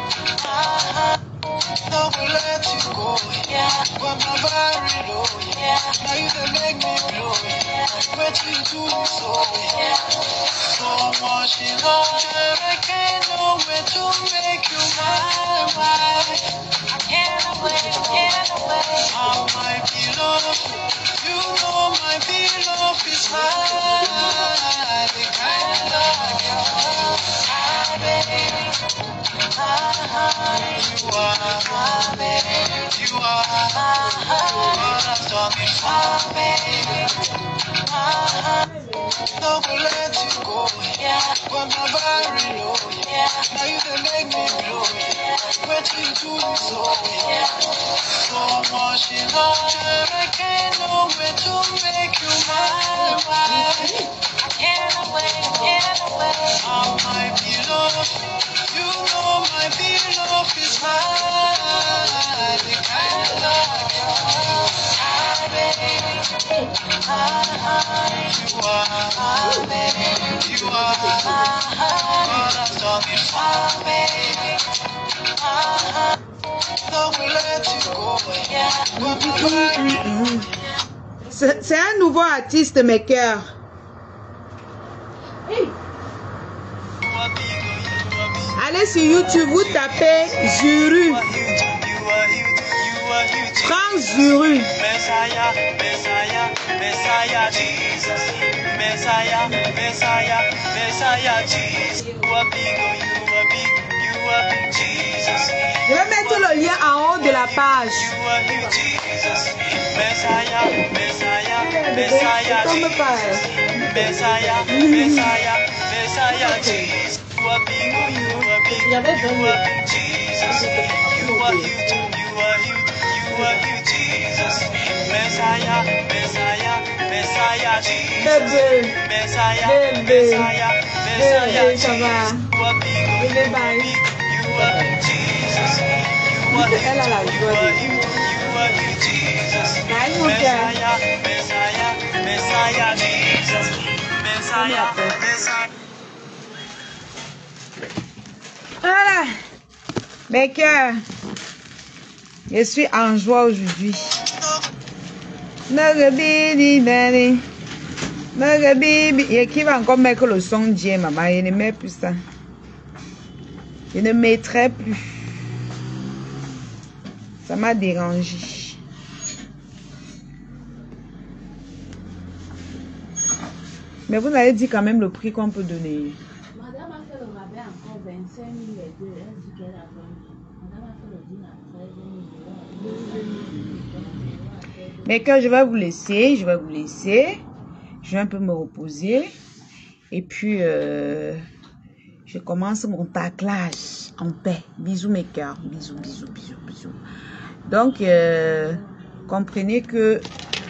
S4: No will let you go. When my body low, now you can make me blow. Wait till you do me so. So much in love, I can't know where to make you my wife. I can't wait, can't wait. How my beloved, you know my beloved is high. The kind of love you have, baby. You are my baby. You are what I'm talking about, baby.
S7: No go let you go, yeah. When my body low, yeah. Now you can make me blow, yeah. What you do is so, yeah. So much in love, I can't know where to make you mine. I can't wait, can't wait. Oh my beloved, you know my beloved is mine. The kind of love you are, ah, baby. Ah, you are, ah, baby. You are, ah, I'm talking, ah, baby. Ah, no will let you go, yeah.
S1: C'est un nouveau artiste, mes cœurs. Allez sur YouTube, vous tapez Zuru. Prends Zuru.
S7: Messiah, Messiah, Messiah, Jesus. Messiah, Messiah, Messiah, Jesus. You are big, you are big, you are big, Jesus.
S1: Je vais mettre le lien en haut de la page.
S7: You are big, Jesus. Messiah, Messiah, Messiah, Jesus. Messiah, Messiah, Messiah, Jesus. You are big, you are big, you are big, Jesus. You are huge, you are huge, you are huge, Jesus. Messiah, Messiah, Messiah, Jesus. Messiah, Messiah, Messiah, Jesus. You are big, you are big, you are big, Jesus. You are huge, you are huge, you are huge, Jesus. Messiah, Messiah, Messiah, Jesus. Messiah, Messiah.
S1: Voilà. Mes cœurs, je suis en joie aujourd'hui. Et qui va encore mettre le son Dieu, maman? Je ne mets plus ça. Je ne mettrai plus. Ça m'a dérangé. Mais vous avez dit quand même le prix qu'on peut donner.
S3: Madame a fait le rabais encore vingt-cinq mille et deux. Elle dit qu'elle a vendu. Madame a fait le dîner à treize mille.
S1: Mais que je vais vous laisser, je vais vous laisser. Je vais un peu me reposer. Et puis, euh, je commence mon taclage en paix. Bisous mes cœurs. Bisous, bisous, bisous, bisous. Donc, euh, comprenez que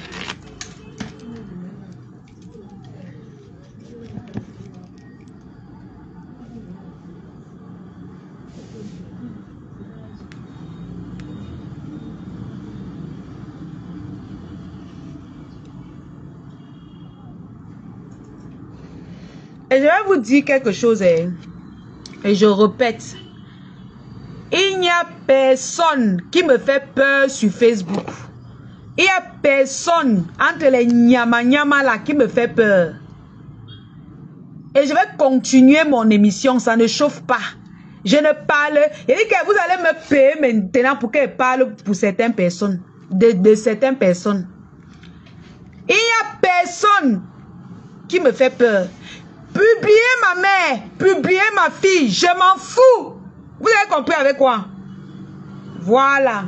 S1: et je vais vous dire quelque chose, hein, et je répète. Il n'y a personne qui me fait peur sur Facebook. Il n'y a personne entre les nyama nyama là qui me fait peur. Et je vais continuer mon émission, ça ne chauffe pas. Je ne parle. Il dit que vous allez me payer maintenant pour que je parle pour certaines personnes. De, de certaines personnes. Il n'y a personne qui me fait peur. Publiez ma mère, publiez ma fille, je m'en fous. Vous avez compris avec quoi? Voilà.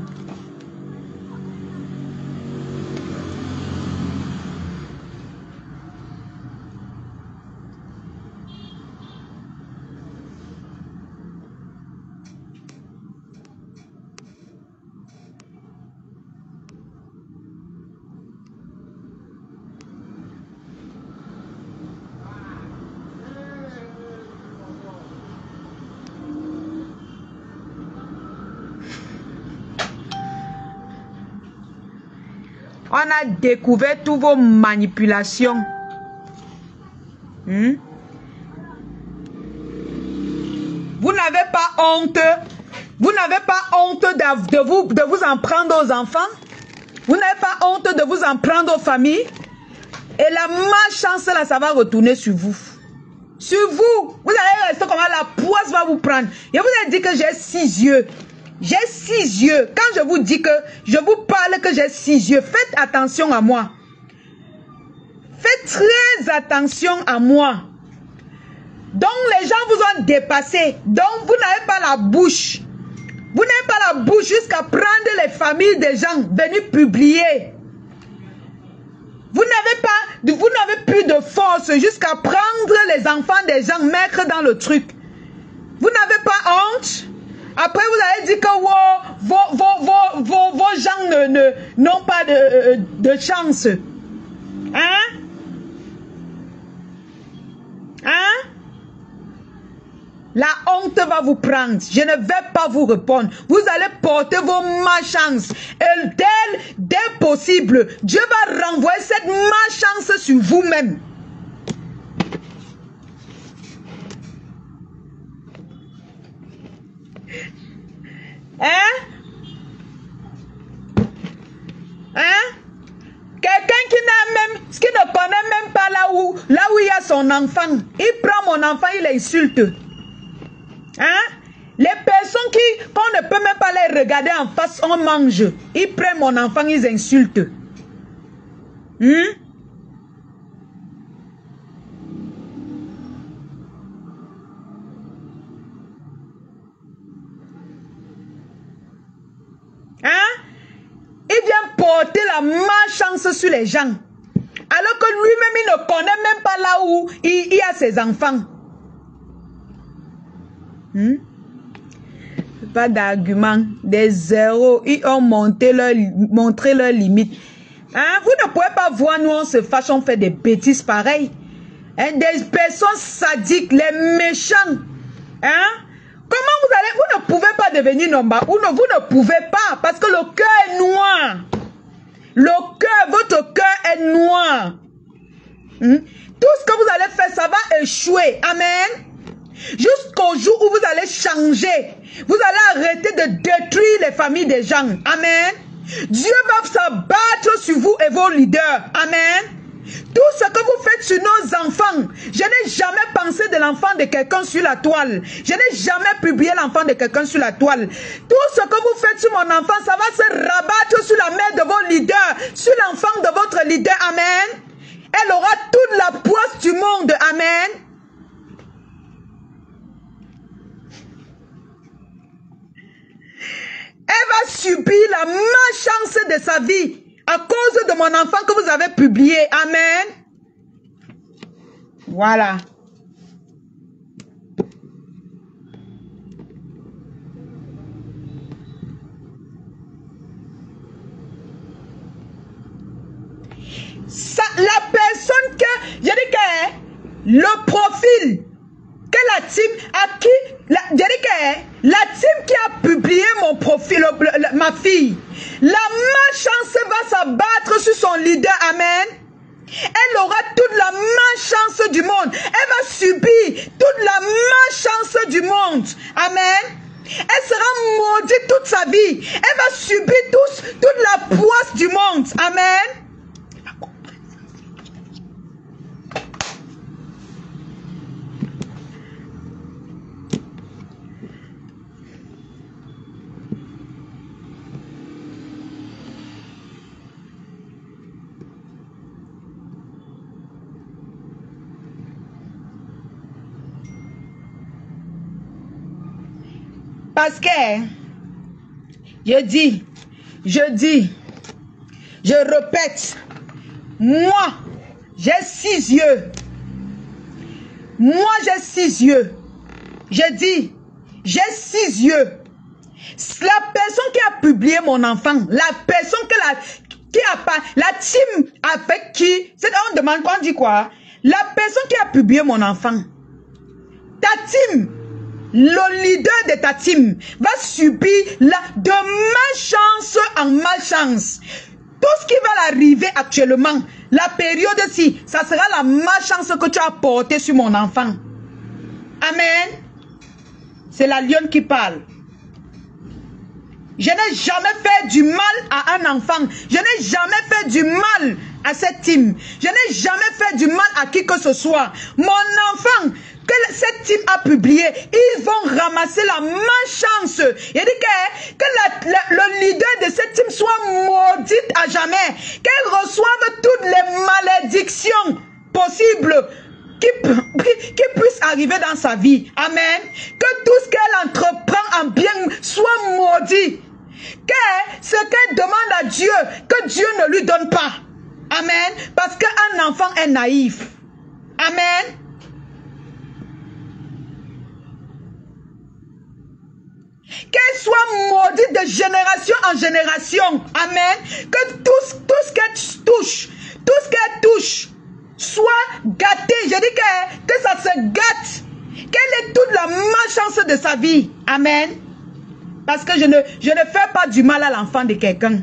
S1: On a découvert toutes vos manipulations. Hmm? Vous n'avez pas honte. Vous n'avez pas honte de, de, vous, de vous en prendre aux enfants. Vous n'avez pas honte de vous en prendre aux familles. Et la malchance là, ça va retourner sur vous. Sur vous. Vous allez rester comme la poisse va vous prendre. Je vous ai dit que j'ai six yeux. J'ai six yeux. Quand je vous dis que je vous parle que j'ai six yeux, faites attention à moi. Faites très attention à moi. Donc les gens vous ont dépassé. Donc vous n'avez pas la bouche. Vous n'avez pas la bouche jusqu'à prendre les familles des gens, venir publier. Vous n'avez pas, vous n'avez plus de force jusqu'à prendre les enfants des gens, mettre dans le truc. Vous n'avez pas honte? Après, vous allez dire que wow, vos, vos, vos, vos, vos gens ne, ne, n'ont pas de, de chance. Hein? Hein? La honte va vous prendre. Je ne vais pas vous répondre. Vous allez porter vos malchances. Et dès, dès possible, Dieu va renvoyer cette malchance sur vous-même. Hein? Hein? Quelqu'un qui n'a même, qui ne connaît même pas là où, là où il y a son enfant. Il prend mon enfant, il l'insulte. Hein? Les personnes qui, qu'on ne peut même pas les regarder en face, on mange. Ils prennent mon enfant, ils insultent. Hein? Hein? Il vient porter la malchance sur les gens. Alors que lui-même, il ne connaît même pas là où il, il a ses enfants. Hmm? Pas d'argument. Des zéros. Ils ont monté leur, montré leurs limites. Hein? Vous ne pouvez pas voir, nous, on se fâche, on fait des bêtises pareilles. Hein? Des personnes sadiques, les méchants. Hein? Comment vous allez, vous ne pouvez pas devenir nomba, vous ne, vous ne pouvez pas, parce que le cœur est noir. Le cœur, votre cœur est noir. Hmm? Tout ce que vous allez faire, ça va échouer. Amen. Jusqu'au jour où vous allez changer. Vous allez arrêter de détruire les familles des gens. Amen. Dieu va s'abattre sur vous et vos leaders. Amen. Tout ce que vous faites sur nos enfants, je n'ai jamais pensé de l'enfant de quelqu'un sur la toile. Je n'ai jamais publié l'enfant de quelqu'un sur la toile. Tout ce que vous faites sur mon enfant, ça va se rabattre sur la mère de vos leaders, sur l'enfant de votre leader. Amen. Elle aura toute la poisse du monde. Amen. Elle va subir la malchance de sa vie à cause de mon enfant que vous avez publié. Amen. Voilà. Ça, la personne que, je dis que le profil que la team à qui, la, je dis que la team qui a publié mon profil, le, le, ma fille, la malchance va s'abattre sur son leader. Amen. Elle aura toute la malchance du monde. Elle va subir toute la malchance du monde. Amen. Elle sera maudite toute sa vie. Elle va subir tous, toute la poisse du monde. Amen. Parce que, je dis, je dis, je répète, moi, j'ai six yeux. Moi, j'ai six yeux. Je dis, j'ai six yeux. La personne qui a publié mon enfant, la personne que la, qui a pas, la team avec qui, c'est on demande, on dit quoi? La personne qui a publié mon enfant, ta team, le leader de ta team va subir la, de malchance en malchance. Tout ce qui va l'arriver actuellement, la période-ci, ça sera la malchance que tu as portée sur mon enfant. Amen. C'est la lionne qui parle. Je n'ai jamais fait du mal à un enfant. Je n'ai jamais fait du mal à cette team. Je n'ai jamais fait du mal à qui que ce soit. Mon enfant, que cette team a publié, ils vont ramasser la malchance. Il dit que, que la, la, le leader de cette team soit maudite à jamais. Qu'elle reçoive toutes les malédictions possibles qui, qui, qui puissent arriver dans sa vie. Amen. Que tout ce qu'elle entreprend en bien soit maudit. Que ce qu'elle demande à Dieu, que Dieu ne lui donne pas. Amen. Parce qu'un enfant est naïf. Amen. Qu'elle soit maudite de génération en génération. Amen. Que tout, tout ce qu'elle touche, tout ce qu'elle touche, soit gâté. Je dis que, que ça se gâte. Qu'elle ait toute la malchance de sa vie. Amen. Parce que je ne, je ne fais pas du mal à l'enfant de quelqu'un.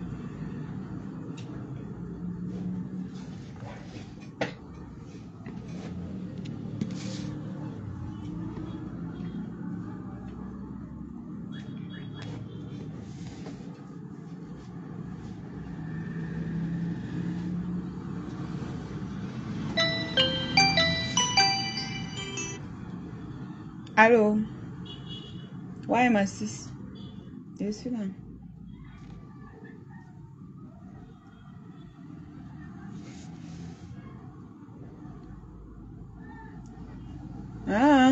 S1: Allô? Ouais, ma sis. Je suis là. Ah.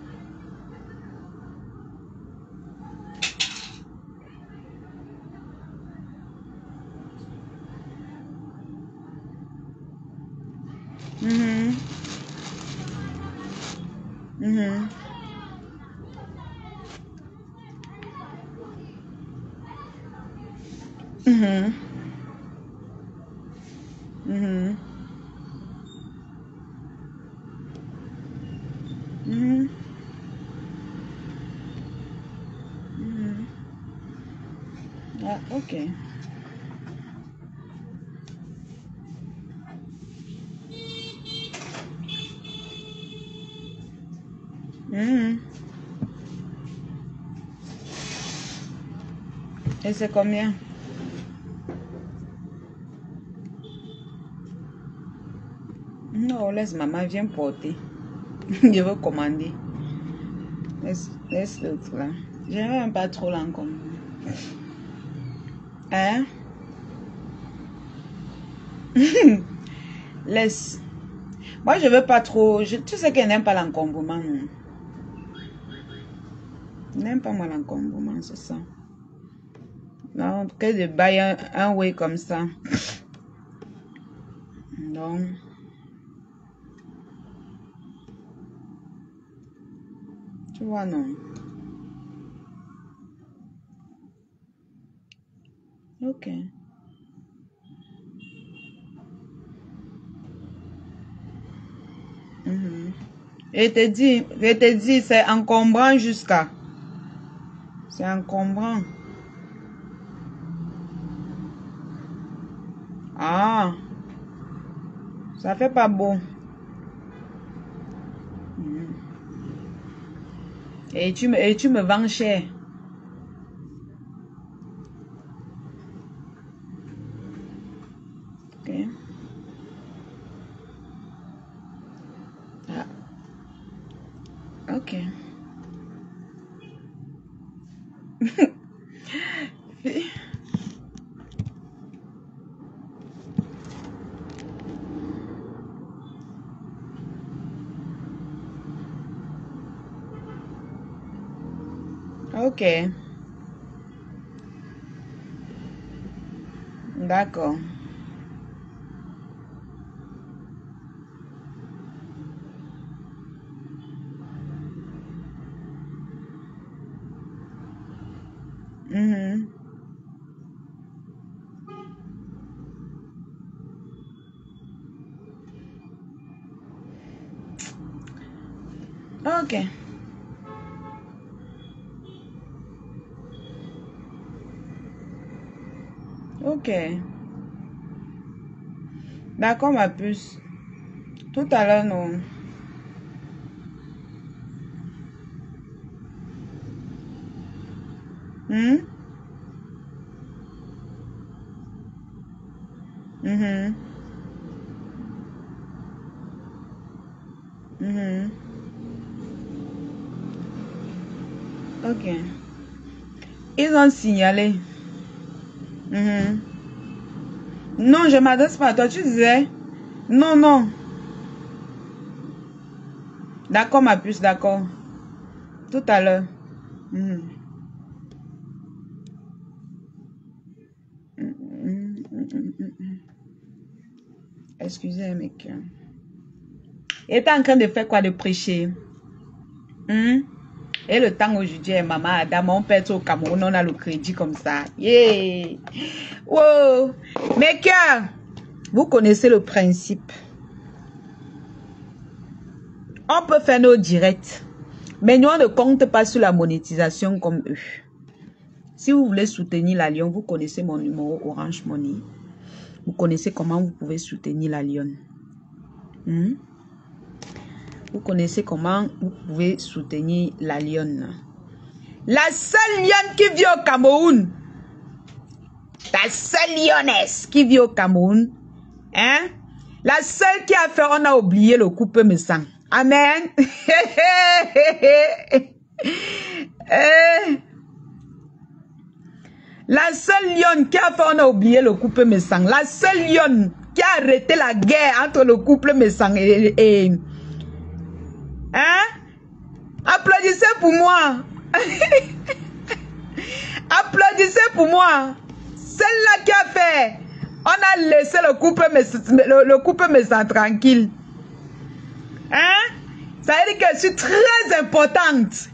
S1: Mhm. Mhm. Mhm. Mhm. Mhm. Mhm. Ah, ok. Mhm. Et c'est combien? Non, laisse maman, viens porter. Je veux commander. Laisse, laisse l'autre là. J'aime même pas trop l'encombre. Hein? Laisse. Moi, je veux pas trop. Je, tu sais qu'elle n'aime pas l'encombrement. N'aime pas moi l'encombrement, c'est ça. Non, que de bailler un, un way comme ça. Non. Tu vois, non. Ok. Mm-hmm. Et te dis, je te dis, c'est encombrant jusqu'à. C'est encombrant. Ah. Ça fait pas beau. Mm. Et tu me, et tu me vends cher. Ok. Ah. Ok. Ok. D'accord. Mm-hmm. Ok. Ok. D'accord, ma puce. Tout à l'heure, non. Hmm? Mhm. Mhm. Ok. Ils ont signalé. Mhm. Non, je m'adresse pas à toi. Tu disais? Non, non. D'accord, ma puce, d'accord. Tout à l'heure. Mhm. Mhm, mhm, mhm, mhm. Excusez, mec. Il était en train de faire quoi? De prêcher. Hmm? Et le temps aujourd'hui, maman Adam, on perd au Cameroun, on a le crédit comme ça. Yeah! Wow! Mec, vous connaissez le principe. On peut faire nos directs. Mais nous, on ne compte pas sur la monétisation comme eux. Si vous voulez soutenir la Lyon, vous connaissez mon numéro Orange Money. Vous connaissez comment vous pouvez soutenir la Lyon. Hmm? Vous connaissez comment vous pouvez soutenir la Lyon. La seule Lyon qui vit au Cameroun. La seule Lyonnaise qui vit au Cameroun. Hein? La seule qui a fait, on a oublié le coupe me sang. Amen. La seule lionne qui a fait, on a oublié le couple Messang. La seule lionne qui a arrêté la guerre entre le couple Messang et, et... Hein? Applaudissez pour moi. Applaudissez pour moi. Celle-là qui a fait, on a laissé le couple Messang, le, le couple Messang tranquille. Hein? Ça veut dire que je suis très importante.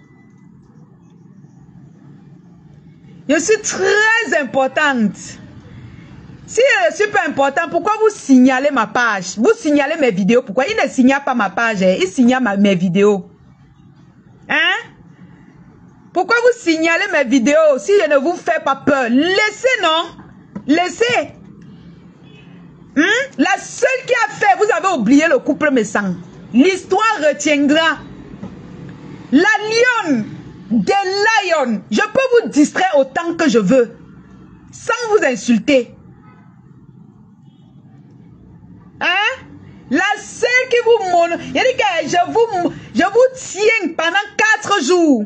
S1: Je suis très importante. Si je suis pas important, pourquoi vous signalez ma page? Vous signalez mes vidéos. Pourquoi il ne signale pas ma page? Il signale ma, mes vidéos. Hein? Pourquoi vous signalez mes vidéos si je ne vous fais pas peur? Laissez, non? Laissez. Hum? La seule qui a fait, vous avez oublié le couple Messang. L'histoire retiendra. La lionne, des lions. Je peux vous distraire autant que je veux. Sans vous insulter. Hein? La seule qui vous montre. Il dit que je vous, je vous tiens pendant quatre jours.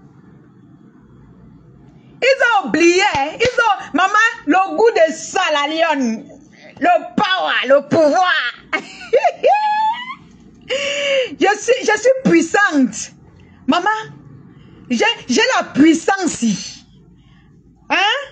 S1: Ils ont oublié. Ils ont. Maman, le goût de ça, la lionne. Le power, le pouvoir. Je suis, je suis puissante. Maman, j'ai la puissance. Hein?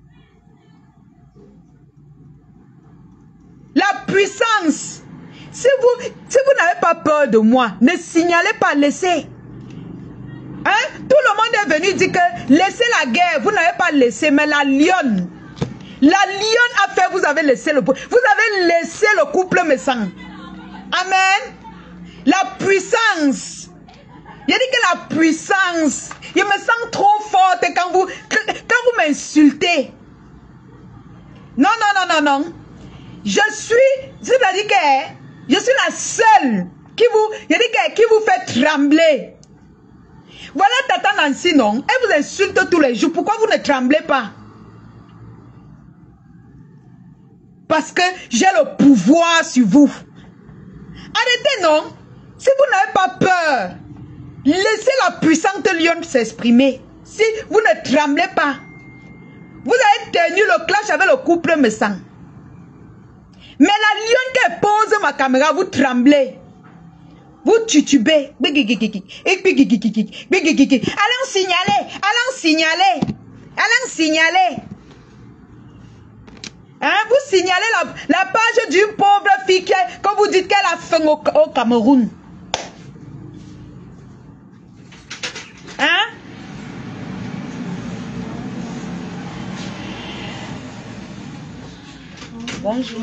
S1: La puissance. Si vous, si vous n'avez pas peur de moi, ne signalez pas, laissez. Hein? Tout le monde est venu dire que laissez la guerre. Vous n'avez pas laissé, mais la lionne. La lionne a fait, vous avez laissé le... Vous avez laissé le couple Messang. Amen. La puissance. Il dit que la puissance. Je me sens trop forte quand vous, quand vous m'insultez. Non, non, non, non, non. Je suis, c'est-à-dire que je suis la seule qui vous, il dit que, qui vous fait trembler. Voilà Tata Nancy, non? Elle vous insulte tous les jours. Pourquoi vous ne tremblez pas? Parce que j'ai le pouvoir sur vous. Arrêtez, non? Si vous n'avez pas peur, laissez la puissante lionne s'exprimer. Si vous ne tremblez pas, vous avez tenu le clash avec le couple Messang. Mais la lionne qui pose ma caméra, vous tremblez. Vous titubez. Allons signaler. Allons signaler. Allons signaler. Hein, vous signalez la, la page d'une pauvre fille qui, quand vous dites qu'elle a faim au, au Cameroun. Hein? Bonjour.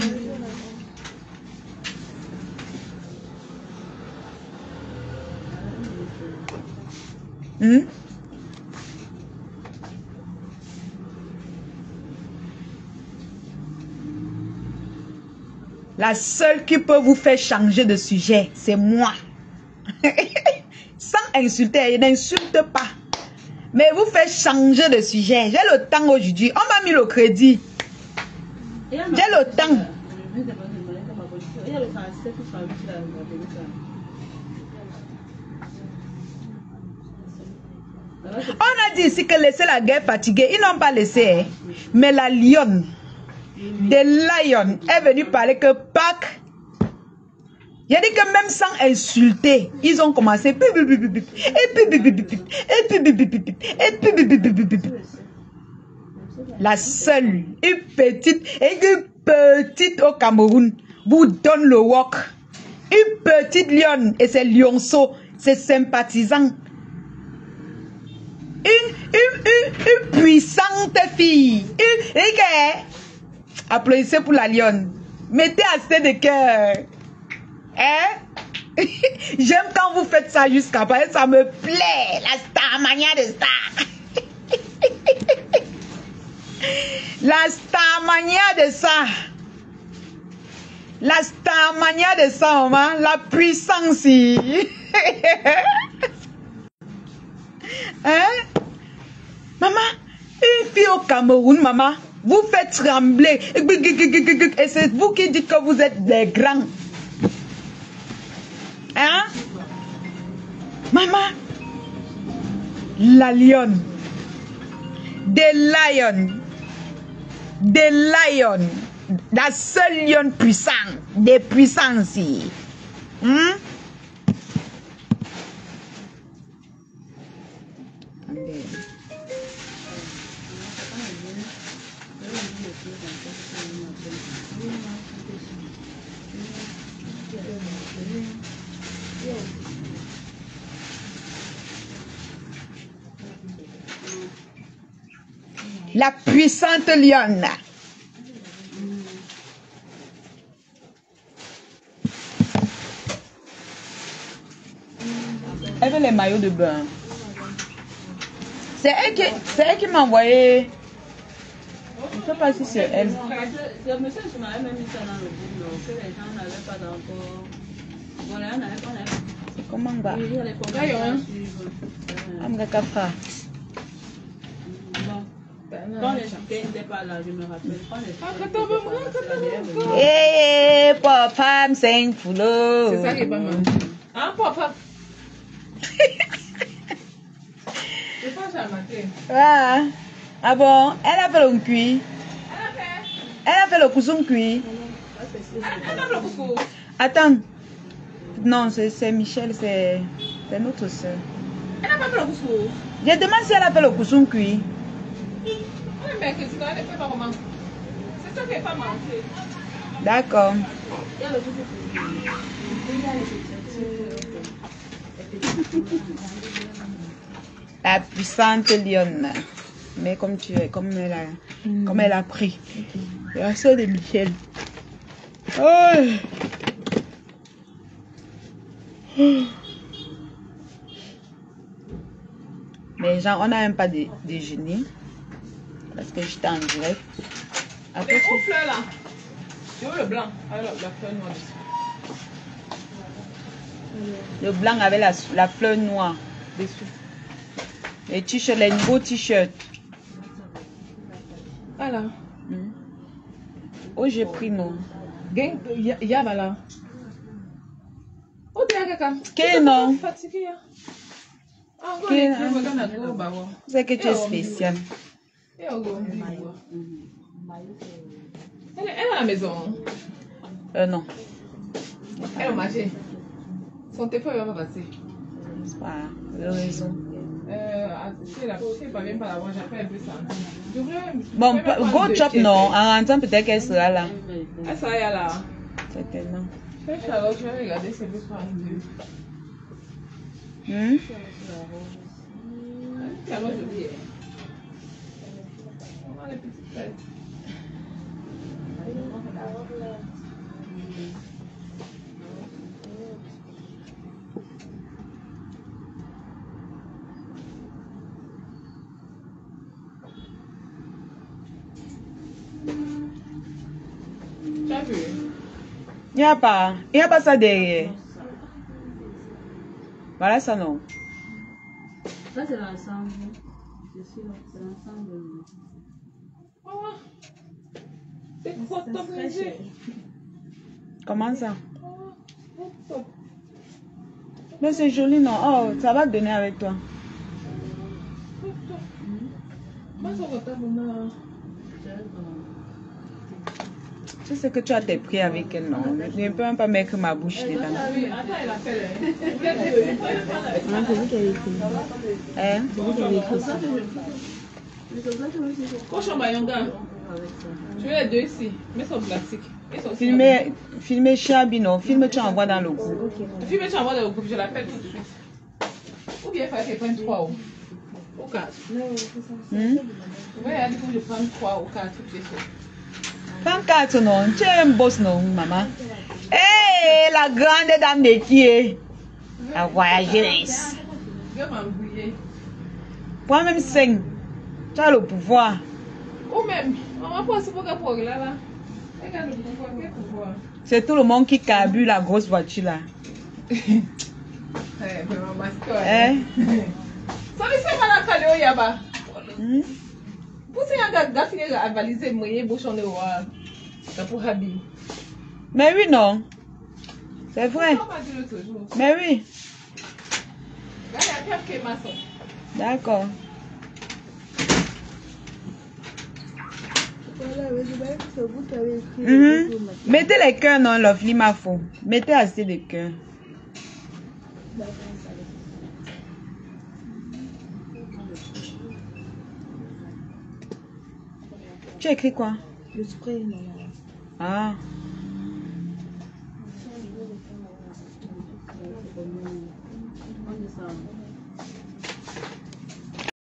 S1: Hmm? La seule qui peut vous faire changer de sujet, c'est moi. Sans insulter, n'insulte pas. Mais vous faites changer de sujet. J'ai le temps aujourd'hui. On m'a mis le crédit. J'ai le temps. On a dit ici que laisser la guerre fatiguée. Ils n'ont pas laissé. Hein. Mais la lionne, des lions, est venue parler que Pâques. Il a dit que même sans insulter, ils ont commencé. Et puis, la seule, une petite, et une petite au Cameroun. vous donne le wok. Une petite lionne et ses lionceaux, ses sympathisants. Une, une, une, une puissante fille. Une, une, applaudissez pour la lionne. Mettez assez de cœur. Hein? J'aime quand vous faites ça jusqu'à présent. Ça me plaît. La star, mania de star. La star mania de ça. La star mania de ça, maman. La puissance. Hein? Maman, une fille au Cameroun, maman, vous faites trembler. Et c'est vous qui dites que vous êtes des grands. Hein? Maman, la lionne. Des lions. Des lions. La seule lionne puissante. Des puissances. Hein? La puissante lionne. Elle veut les maillots de bain. C'est elle qui, c'est elle qui m'a envoyé. Je ne sais pas si c'est elle.
S3: C'est le monsieur qui m'avait même mis ça dans le boulot, que les gens n'avaient pas encore. Voilà, on n'avait pas.
S1: C'est comment va?
S3: Il y a les programmes.
S1: Amgakafra.
S3: Quand les chiens n'étaient pas là, je me rappelle. Quand les chiens.
S1: Eh, papa, me sing fulo.
S6: C'est ça qui est pas mal. Hein, papa? C'est pas ça, matin.
S1: Ah. Ah bon, elle a fait le cuit.
S6: Elle a fait.
S1: Elle a fait le cousson cuit.
S6: Elle a fait le couscous.
S1: Attends. Non, c'est Michel, c'est notre soeur.
S6: Elle a pas fait le couscous.
S1: J'ai demandé si elle a fait le cousson cuit.
S6: Oui, mais que sinon, elle ne fait pas comment. C'est ça qui n'est pas mangé.
S1: D'accord. La puissante lionne. Mais comme tu es, comme elle a, mm. comme elle a pris. C'est la soeur de Michel. Oh. Mais genre, on n'a même pas de déjeuner. Parce que j'étais en direct.
S6: Après, les gros fleurs là. Tu veux le blanc avec la, la fleur noire dessus.
S1: Le blanc avec la, la fleur noire dessus. Les t-shirts, les nouveaux t-shirts.
S6: Voilà.
S1: Mm. Oh, j'ai pris non.
S6: Gang, yaba là. Oh, t'es à quelqu'un.
S1: Quel non?
S6: Fatigué. Ah, encore les trucs, regarde la go, bah ouais.
S1: C'est que tu es spécial.
S6: Et on go, elle est à la maison.
S1: Euh, non.
S6: Elle est au marché. Son téléphone va pas passer.
S1: C'est pas la raison.
S6: Euh, si elle ne parvient pas à l'avoir, j'appelle un peu ça.
S1: Bon, go chop non. En rentrant, peut-être qu'elle sera là.
S6: Elle sera là.
S1: Certainement.
S6: Je vais Charlotte, je vais regarder si elle peut prendre deux.
S1: Hmm?
S6: Charlotte, je dis. On a les petites têtes. Tu as vu?
S1: Il n'y a pas. Il n'y a pas ça derrière. Voilà ça non.
S3: Ça c'est l'ensemble. C'est l'ensemble.
S6: Oh, c'est trop top léger.
S1: Comment ça?
S6: Oh, top.
S1: Mais c'est joli non. Oh, ça va donner avec toi.
S6: Top, top. Moi, ça va t'abonner.
S1: Tu sais que tu as tes prix avec elle, non? Je ne peux même pas mettre ma bouche dedans.
S6: Attends, elle a fait.
S3: Ah, c'est vous qui avez écrit.
S1: Hein?
S3: C'est vous qui avez écrit ça.
S6: Cochon Bayonga. Je veux les deux ici. Mais ils sont plastiques. Ils sont
S1: Filmez, filmez Chabi, non. Filme, tu envoies dans le groupe.
S6: Filme, tu envoies dans le groupe, je l'appelle tout de suite. Ou bien il fallait qu'elle prenne trois ou, ou quatre.
S1: Hmm?
S6: Oui, elle dit que je prends trois ou quatre toutes les choses.
S1: Prends quatre, non. Tu es un boss, non, maman. Hé, la grande dame de pied. La voyageuse.
S6: Je vais m'embrouiller.
S1: Prends même cinq. Tu as le pouvoir.
S6: Ou même, on va passer pour qu'elle prenne là, là. Regarde le pouvoir, quel pouvoir.
S1: C'est tout le monde qui carbure la grosse voiture là.
S6: Eh, vraiment, masque.
S1: Hein?
S6: Ça me fait mal à caler, yaba.
S1: Hmm?
S6: Pour ça, il y a un gars qui a valisé, moyen, bouchon de roi. C'est pour Habi.
S1: Mais oui, non. C'est vrai.
S6: On m'a dit l'autre jour.
S1: Mais oui.
S6: Là, il y a Pierre qui est maçon.
S1: D'accord. Mhm. Mettez les cœurs, non, Lovely ma faux. Mettez assez de cœurs. Tu as écrit quoi?
S8: Le spray, non.
S1: Ah.